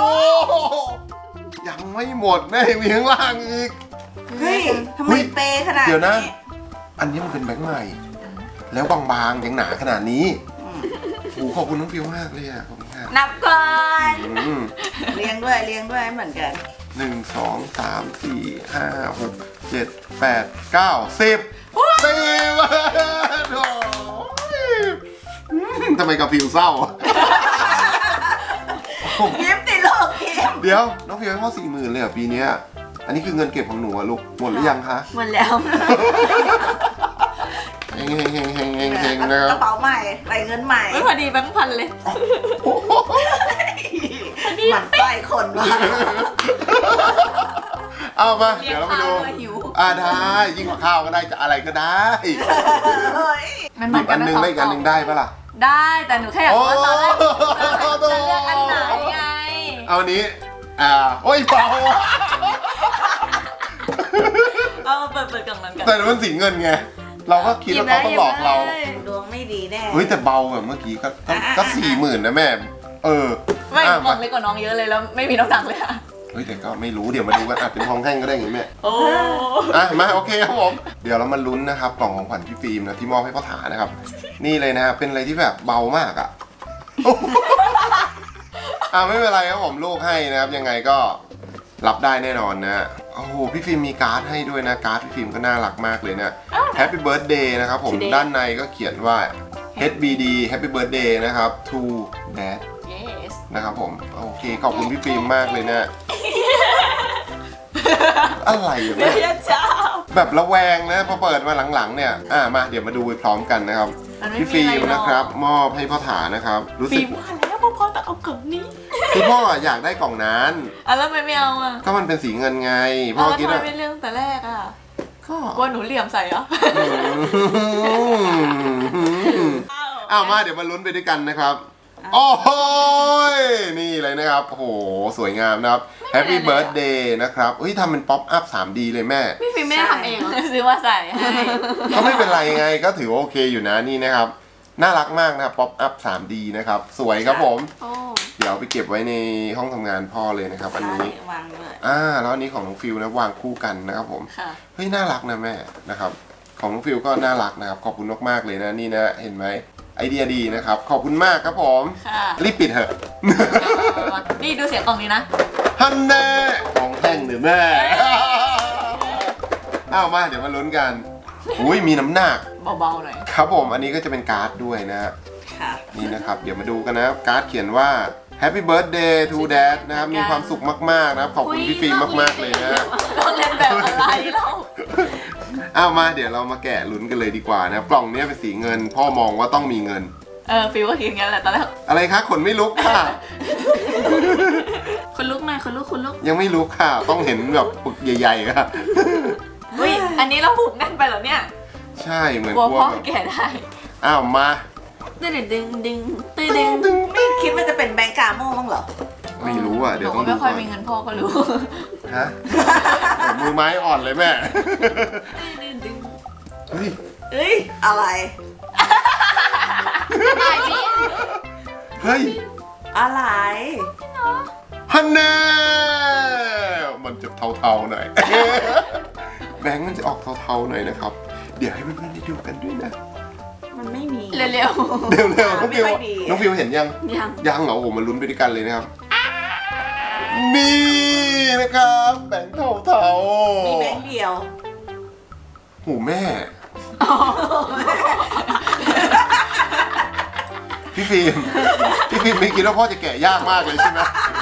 ยังไม่หมดแม่ยังมีข้างล่างอีกเฮ้ยทำไมเปย์ขนาดเดี๋ยวนะนี้อันนี้มันเป็นแบงค์ใหม่ แล้วบางๆยังหนาขนาดนี้โอ้โหขอบคุณน้องฟิวมากเลยอ่ะขอบคุณค่ะนับก่อนอืมเลี้ยงด้วยเลี้ยงด้วยเหมือนกันหนึ่งสองสามสี่ห้าหกเจ็ดแปดเก้าสิบสิบโอ้ยอืมทำไมกับฟิวเศร้ายิ้มติโลกยิ้มเดี๋ยวน้องฟิวให้พ่อสี่หมื่นเลยเหรอปีเนี้ยอันนี้คือเงินเก็บของหนูอะลูกหมดหรือยังคะหมดแล้วเฮงเฮงเฮงเฮงเฮงเฮงนะคกรับระเป๋าใหม่ใส่เงินใหม่ไม่พอดีแบงค์พันเลยหมันไส้คนว่ะเอามาเดี๋ยวเรามาดูเรียกข้าวด้วยหิวอ่าได้ยิ่งกว่าข้าวก็ได้จะอะไรก็ได้เฮ้ยมันหเหมืยิอนบกัอันนหนึงทั้งได้อีกอันหนึงได้ปะล่ะได้แต่หนูแค่อยากรู้ว่าตอนแรกโอ้จะเลือกอันไหนไงเอาอันนี้อ่าโอ้ยเบาอะเอามาเปิดเปิดกล่องนั้นกันแต่มันสีเงินไงเราก็คิดว่าเขาต้องหลอกเราดวงไม่ดีแน่เฮ้ยแต่เบาแบบเมื่อกี้ก็ก็ก็สี่หมื่นนะแม่เออไม่อ่ะกล่องเล็กกว่าน้องเยอะเลยแล้วไม่มีน้ำหนักเลยอะเฮ้ยแต่ก็ไม่รู้เดี๋ยวมาดูกันอาจเป็นทองแท่งก็ได้อย่างนี้แม่โอ้อ่ะมาโอเคครับผมเดี๋ยวเรามาลุ้นนะครับกล่องของขวัญพี่ฟิล์มนะที่มอบให้พ่อถานะครับ นี่เลยนะฮะเป็นอะไรที่แบบเบามากอ่ะ อ่ะไม่เป็นไรครับผมลูกให้นะครับยังไงก็รับได้แน่นอนนะโอ้โหพี่ฟิล์มมีการ์ดให้ด้วยนะการ์ดพี่ฟิล์มก็น่ารักมากเลยนะ Happy Birthday นะครับผมด้านในก็เขียนว่า เอช บี ดี Happy Birthday นะครับ to Dad เยสนะครับผมโอเคขอบคุณพี่ฟิล์มมากเลยนะ อะไรอะแม่เยเจ้าแบบระแวงนะพอเปิดมาหลังๆเนี่ยอ่ะมาเดี๋ยวมาดูไปพร้อมกันนะครับมันไม่พี่มีฟิอะไรล์มหรอกนะครับ มอบให้พ่อถานะครับ รู้สึฟิกล์มว่าแล้วพ่อพ่อแต่เอากล่องนี้คือพ่ออยากได้กล่องนั้นอ่ะแล้วทำไมไม่เอาอ่ะก็มันเป็นสีเงินไงพ่อแล้วคิดทำไมว่าไม่เรื่องแต่แรกอ่ะก็กลัวหนูเหลี่ยมใส่เหรออ้าวมาเดี๋ยวมาลุ้นไปด้วยกันนะครับ โอ้โหนี่เลยนะครับโอ้โหสวยงามนะครับ Happy Birthday นะครับเฮ้ยทำเป็นป๊อปอัพ ทรี ดี เลยแม่พี่ฟิล์มไม่ได้ทำเองเหรอซื้อมาใส่ให้ก็ไม่เป็นไรไงก็ถือว่าโอเคอยู่นะนี่นะครับน่ารักมากนะครับป๊อปอัพ ทรี ดี นะครับสวยครับผมโอ้เดี๋ยวเอาไปเก็บไว้ในห้องทำงานพ่อเลยนะครับอันนี้วางเลยอ่าแล้วอันนี้ของน้องฟิวนะวางคู่กันนะครับผมค่ะเฮ้ยน่ารักนะแม่นะครับของน้องฟิวก็น่ารักนะครับขอบคุณมากๆเลยนะนี่นะเห็นไหมไอเดียดีนะครับขอบคุณมากครับผมค่ะรีบปิดเถอะนี่ดูเสียงกล่องนี้นะฮันแน่ของแท่งหรือแม่อ้าวมาเดี๋ยวมาลุ้นกันอุ้ยมีน้ำหนักเบาๆหน่อยครับผมอันนี้ก็จะเป็นการ์ดด้วยนะค่ะนี่นะครับเดี๋ยวมาดูกันนะการ์ดเขียนว่า Happy Birthday to Dad นะครับมีความสุขมากๆนะครับขอบคุณพี่ฟิล์มมากๆเลยนะต้องเล่นแบบอะไรเล่าเอามาเดี๋ยวเรามาแกะลุ้นกันเลยดีกว่านะกล่องเนี้ยเป็นสีเงิน พ่อมองว่าต้องมีเงินเออฟิวก็คิดอย่างนั้นแหละตอนแรกอะไรคะขนไม่ลุกค่ะคนลุกหน่อยคนลุกคนลุกยังไม่ลุกค่ะ ต้องเห็นแบบปึกใหญ่ๆค่ะอุ้ยอันนี้เราผูกแน่นไปเหรอเนี่ยใช่เหมือนกลัวกลัวพ่อแบบแก่ได้อ้าวมาดึงดึงดึงตึ้งดึงไม่คิดว่าจะเป็นแบงก์กาโม่บ้างเหรอไม่รู้อ่ะเดี๋ยวหต้นูองก็ดูไม่ค่ก่ออย นมีเงินพ่อก็รู้ฮะผมมือไม้อ่อนเลยแม่ดึงดึงเฮ้ยเอ้ยอะไรถ่ายพี่เฮ้ยอะไรฮันแน่มันจะเทาๆหน่อย แบงค์มันจะออกเทาๆหน่อยนะครับ เดี๋ยวให้เพื่อนๆได้ดูกันด้วยนะมันไม่มีเร็วเร็วๆน้องฟิวไม่ค่อยดีน้องฟิวเห็นยังยังยังเหรอโอ้โหมาลุ้นไปด้วยกันเลยนะครับ นี่นะครับแบงค์เทามีแบงก์เดียวๆหูแม่ พี่ฟิล์มพี่ฟิล์มไม่คิดว่าพ่อจะแกะยากมากเลยใช่ไหม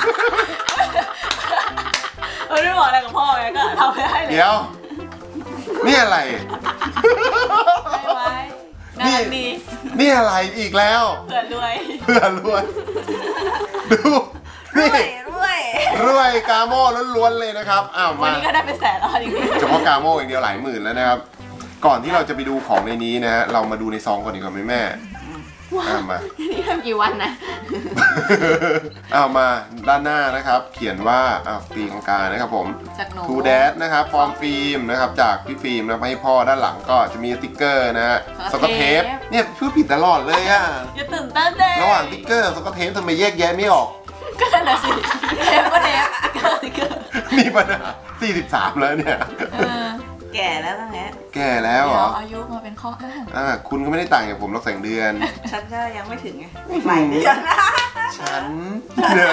ๆเออไม่บอกอะไรกับพ่อไงก็ทำไม่ได้เลยเดี๋ยว นี่อะไรไม่ไว้น่ารักดีนี่อะไรอีกแล้วเผื่อรวยเพื่อรวย แบดูนี่รวยรวยกาโม่ล้วนๆเลยนะครับอ้าววันมานี้ก็ได้เป็นแสนแล้วจริงเฉพาะกาโม่อย่างเดียวหลายหมื่นแล้วนะครับก่อนที่เราจะไปดูของในนี้นะฮะเรามาดูในซองก่อนดีกว่าไหมแม่อ้าวมานี่ทำกี่วันนะเอามาด้านหน้านะครับ เขียนว่าอ้าวตีของกานะครับผมจากหนูทูแดดนะครับฟอร์มฟิล์มนะครับจากพี่ฟิล์มนะให้พ่อด้านหลังก็จะมีสติ๊กเกอร์นะฮะสกอตเทปเนี่ยพูดผิดตลอดเลยอะอย่าตื่นเต้นเลยระหว่างสติ๊กเกอร์สกอตเทปทำไมแยกแยะไม่ออกก็นั่นแหละสิเทปก็เทปสติ๊กเกอร์มีปัญหาสี่สิบสามแล้วเนี่ยเออแก่แล้วตั้งแต่แก่แล้วเหรเดี๋ยอวอายุมาเป็นข้ออ้างอ่าคุณก็ไม่ได้ต่างจากผมหรอกแสงเดือนฉันก็ยังไม่ถึงไงหลายเดือนนะฉันเนี่ย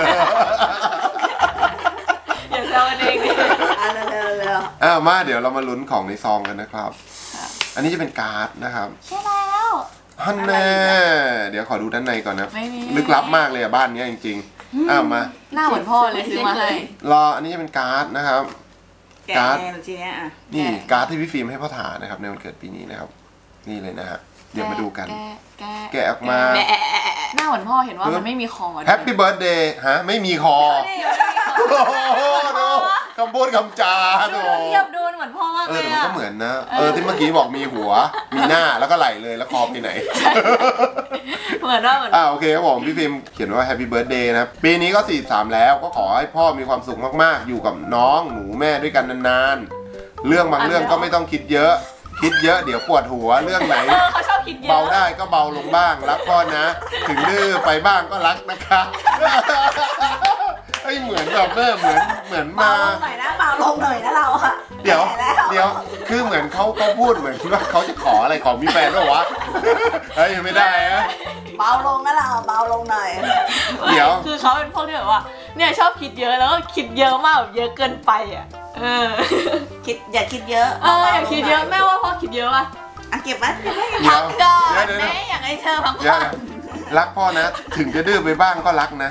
อย่าแซวกันเองดิอ่ะเร็วๆเร็วอ้าวมาเดี๋ยวเรามาลุ้นของในซองกันนะครับ อันนี้จะเป็นการ์ดนะครับใช่แล้วฮันแน่เดี๋ยวขอดูด้านในก่อนนะไม่มีลึกลับมากเลยอะบ้านเนี้ยจริงๆอ้าวมาหน้าเหมือนพ่อเลยซื้อมาให้รออันนี้จะเป็นการ์ดนะครับๆแก่การ์ดแน่ทีเนี้ยอ่ะนี่การ์ดที่พี่ฟิล์มให้พ่อถานะครับในวันเกิดปีนี้นะครับ นี่เลยนะฮะเดี๋ยวมาดูกันแกะแกะแกะออกมาแกะหน้าเหมือนพ่อเห็นว่ามันไม่มีคอแฮปปี้เบิร์ดเดย์ฮะไม่มีคอโอ้โหดูคำพูดคำจาดูโอ้เทียบดูเหมือนพ่อมากเอเลอย แต่มันอะก็เหมือนนะเออที่เมื่อกี้บอกมีหัว มีหน้าแล้วก็ไหลเลยแล้วคอไปไหนเหมือนว่าเหมือนอ่าโอเคครับผมพี่ฟิล์มเขียนว่า Happy Birthday นะครับปีนี้ก็สี่สิบสามแล้วก็ขอให้พ่อมีความสุขมากๆอยู่กับน้องหนูแม่ด้วยกันนานๆเรื่องบางเรื่องก็ไม่ต้องคิดเยอะ คิดเยอะเดี๋ยวปวดหัวเรื่องไหนเออเขาชอบคิดเยอะเบาได้ก็เบาลงบ้างรักพ่อนะ ถึงดื้อไปบ้างก็รักนะคะไอ้ยเหมือนแบบแม่เหมือนเหมือนเบามาลงหน่อยนะเบาลงหน่อยนะเราอะเดี๋ยวแก่แล้วเดี๋ยวคือเหมือนเขาเขาพูดเหมือนว่าเขาจะขออะไรขอมีแฟนด้วยวะเฮ้ยไม่ได้นะเบาลงนะเราเบาลงหน่อยเดี๋ยวคือเขาเป็นพวกที่แบบว่าเนี่ยชอบคิดเยอะแล้วก็คิดเยอะมากแบบเยอะเกินไปอ่ะเออคิดอย่าคิดเยอะเอออย่าคิดเยอะแม่ว่าพ่อคิดเยอะป่ะอ่ะเก็บไว้เก็บไว้เดี๋พัยวกก่อนเดี๋ยวเดี๋ยวแม่อยากให้เธอพักเดี๋ยผ่วอนนะรักพ่อนะ ถึงจะดื้อไปบ้างก็รักนะ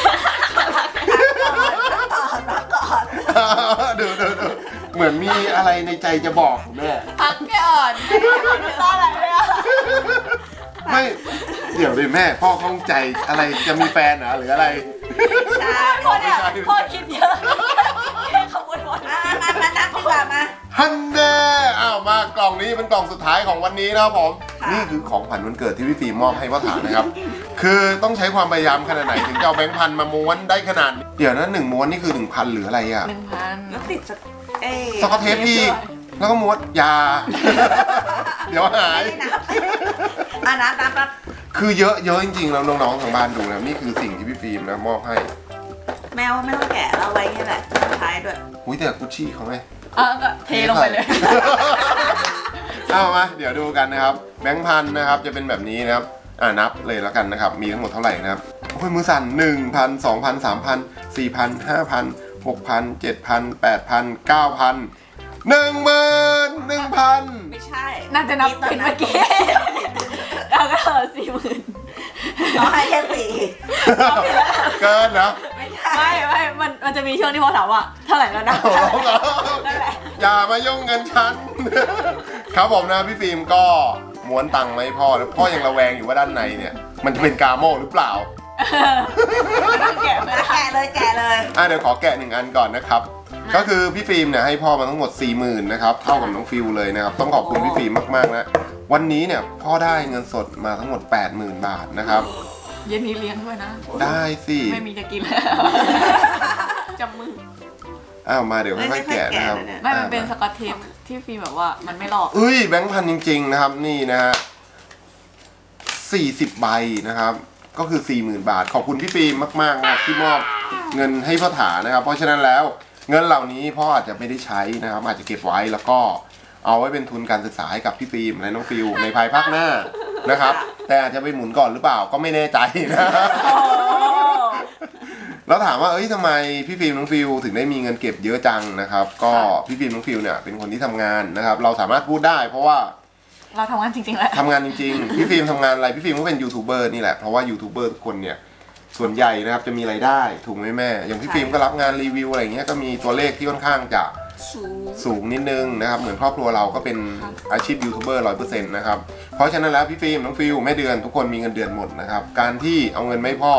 ก่อนพักก่อนดูดูดูเหมือนมีอะไรในใจจะบอกแม่พักก่อนไม่ได้ทำน้ำตาไหลเลยอ่ะไม่เดี๋ยวดิแม่พ่อข้องใจอะไรจะมีแฟนเหรอหรืออะไรใช่พ่อเนี่ยพ่อคิดเยอะแค่ขโมยหมดมามามานับดีกว่ามาฮันเน่อ้าวมากล่องนี้เป็นกล่องสุดท้ายของวันนี้นะครับผมค่ะนี่คือของขวัญวันเกิดที่พี่ฟิล์มมอบให้พ่อถานะครับ คือต้องใช้ความพยายามขนาดไหนถึงจะเอาแบงค์พันมาม้วนได้ขนาดนี้เดี๋ยวนะหนึ่งม้วนนี่คือหนึ่งพันหรืออะไรอ่ะหนึ่งพันแล้วติดสกเอ้ยสกอตเทปอีกแล้วก็ม้วนยา เดี๋ยวหายไม่นับอ่ะนับนับนับคือเยอะเยอะจริงๆแล้วน้องๆทางบ้านดูนะนี่คือสิ่งที่พี่ฟิล์มนะมอบให้แมวไม่ต้องแกะเราไว้นี่แหละสุดท้ายด้วยอุ้ยแต่กุชชี่เขาไงอ่ะก็เทลงไปเลยเอามาเดี๋ยวดูกันนะครับแบงค์พันนะครับจะเป็นแบบนี้นะครับอ่านับเลยแล้วกันนะครับมีทั้งหมดเท่าไหร่นะครับโอ้ยมือสั่นหนึ่งพันสองพันสามพันสี่พันห้าพันหกพันเจ็ดพันแปดพันเก้าพันหนึ่งหมื่นหนึ่งพันไม่ใช่น่าจะนับผิดเมื่อกี้แล้วก็สี่หมื่นเขาให้แค่สี่เกินนะไม่ใช่ไม่ไม่มันมันจะมีช่วงที่พ่อถามว่าเท่าไหร่แล้วนะเอาเหรอนั่นแหละอย่ามายุ่งเงินฉัน ครับผมนะพี่ฟิล์มก็ม้วนตังค์มาให้พ่อแล้วพ่อยังระแวงอยู่ว่าด้านในเนี่ย มันจะเป็นกาโม่หรือเปล่าต้องแกะไปแกะเลยแกะเลยอ่ะเดี๋ยวขอแกะหนึ่งอันก่อนนะครับ ก็คือพี่ฟิล์มเนี่ยให้พ่อมาทั้งหมด สี่หมื่น นะครับเท่ากับน้องฟิลเลยนะครับต้องขอบคุณพี่ฟิล์มมากๆนะวันนี้เนี่ยพ่อได้เงินสดมาทั้งหมด แปดหมื่น บาทนะครับเย็นนี้เลี้ยงด้วยนะได้สิไม่มีจะกินแล้วจำมืออ้าวมาเดี๋ยวค่อยๆแกะนะครับไม่มันเป็นสกอตเทปที่ฟีแบบว่ามันไม่หลอกเอ้ยแบงค์พันจริงๆนะครับนี่นะฮะสี่สิบใบนะครับก็คือ สี่หมื่น บาทขอบคุณพี่ฟิล์มมากๆนะครับที่มอบเงินให้พ่อถานะครับเพราะฉะนั้นแล้วเงินเหล่านี้พ่ออาจจะไม่ได้ใช้นะครับอาจจะเก็บไว้แล้วก็เอาไว้เป็นทุนการศึกษาให้กับพี่ฟิล์มและน้องฟิลในภายภาคหน้านะครับแต่อาจจะไปหมุนก่อนหรือเปล่าก็ไม่แน่ใจนะ แล้วถามว่าเอ้ยทำไมพี่ฟิล์มน้องฟิลถึงได้มีเงินเก็บเยอะจังนะครับก็พี่ฟิล์มน้องฟิลเนี่ยเป็นคนที่ทำงานนะครับเราสามารถพูดได้เพราะว่าเราทำงานจริงๆแหละทำงานจริงๆ พี่ฟิล์มทำงานอะไรพี่ฟิล์มก็เป็นยูทูบเบอร์นี่แหละเพราะว่ายูทูบเบอร์ทุกคนเนี่ยส่วนใหญ่นะครับจะมีรายได้ถูกไหมแม่อย่างพี่ฟิล์มก็รับงานรีวิวอะไรเงี้ยก็มีตัวเลขที่ค่อนข้างจะสูงสูงนิดนึงนะครับเหมือนครอบครัวเราก็เป็นอาชีพยูทูบเบอร์ร้อยเปอร์เซ็นต์นะครับเพราะฉะนั้นแล้วพี่ฟิล์มน้องฟิลแม่เดือนทุกคนมีเงินเดือนหมดนะครับการที่เอาเงินไม่พ่อ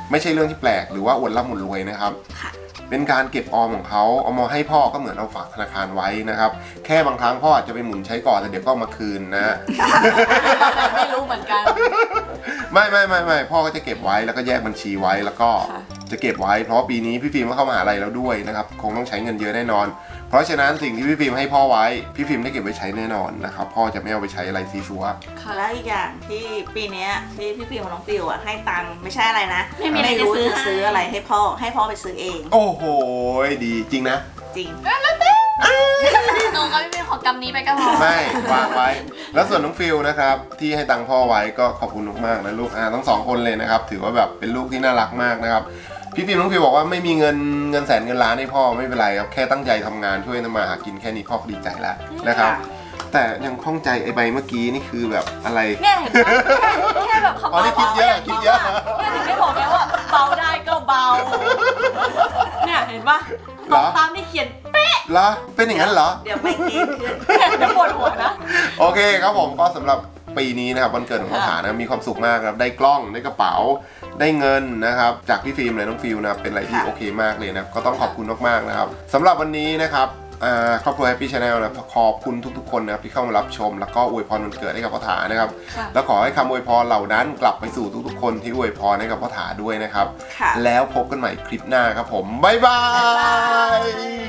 ไม่ใช่เรื่องที่แปลกหรือว่าอวดร่ำอวดรวยนะครับเป็นการเก็บออมของเขาเอามาให้พ่อก็เหมือนเอาฝากธนาคารไว้นะครับแค่บางครั้งพ่ออาจจะไปหมุนใช้ก่อนแต่เดี๋ยวก็เอามาคืนนะไม่รู้เหมือนกันไม่ไม่ไม่ไม่พ่อก็จะเก็บไว้แล้วก็แยกบัญชีไว้แล้วก็จะเก็บไว้เพราะปีนี้พี่ฟิล์มก็เข้ามหาลัยแล้วด้วยนะครับคงต้องใช้เงินเยอะแน่นอนเพราะฉะนั้นสิ่งที่พี่ฟิล์มให้พ่อไว้พี่ฟิล์มได้เก็บไว้ใช้แน่นอนนะครับพ่อจะไม่เอาไปใช้อะไรซีซัวแล้วอีกอย่างที่ปีนี้ที่พี่ฟิล์มกับน้องฟิวอ่ะให้ตังค์ไม่ใช่อะไรนะไม่มีอะไรจะซื้อจะซื้ออะไรให้พ่อให้พ่อไปซื้อเองโอ้โหดีจริงนะจริงหนูก็ไม่มีของกำนี้ไปก็พอไม่วางไว้ แล้วส่วนน้องฟิลนะครับที่ให้ตังค์พ่อไว้ก็ขอบคุณมากๆนะลูกอ่าทั้งสองคนเลยนะครับถือว่าแบบเป็นลูกที่น่ารักมากนะครับพี่ฟิล์มน้องฟิลบอกว่าไม่มีเงินเงินแสนเงินล้านให้พ่อไม่เป็นไรครับแค่ตั้งใจทำงานช่วยทำมาหากินแค่นี้พ่อก็ดีใจแล้วนะครับแต่ยังข้องใจไอ้ใบเมื่อกี้นี่คือแบบอะไรเนี่ยเห็นปะแค่แค่แบบคำอ๋อเบานี่คิดเยอะคิดเยอะเนี่ยถึงได้บอกไงว่าเบาได้ก็เบา เนี่ยเห็นปะเหรอตามที่เขียนเป๊ะเหรอเป็นอย่างนั้นเหรอเดี๋ยวไม่ดีขึ้นเดี๋ยวปวดหัวนะโอเคครับผมก็สำหรับปีนี้นะครับวันเกิดของพ่อถานะมีความสุขมากครับได้กล้องได้กระเป๋าได้เงินนะครับจากพี่ฟิล์มและน้องฟิลนะเป็นอะไรที่โอเคมากเลยนะก็ต้องขอบคุณมากๆนะครับสำหรับวันนี้นะครับครอบครัว Happy Channel นะขอบคุณทุกๆคนนะครับที่เข้ามารับชมแล้วก็อวยพรวันเกิดให้กับพ่อถานะครับแล้วขอให้คำอวยพรเหล่านั้นกลับไปสู่ทุกๆคนที่อวยพรให้กับพ่อถาด้วยนะครับแล้วพบกันใหม่คลิปหน้าครับผมบ๊ายบาย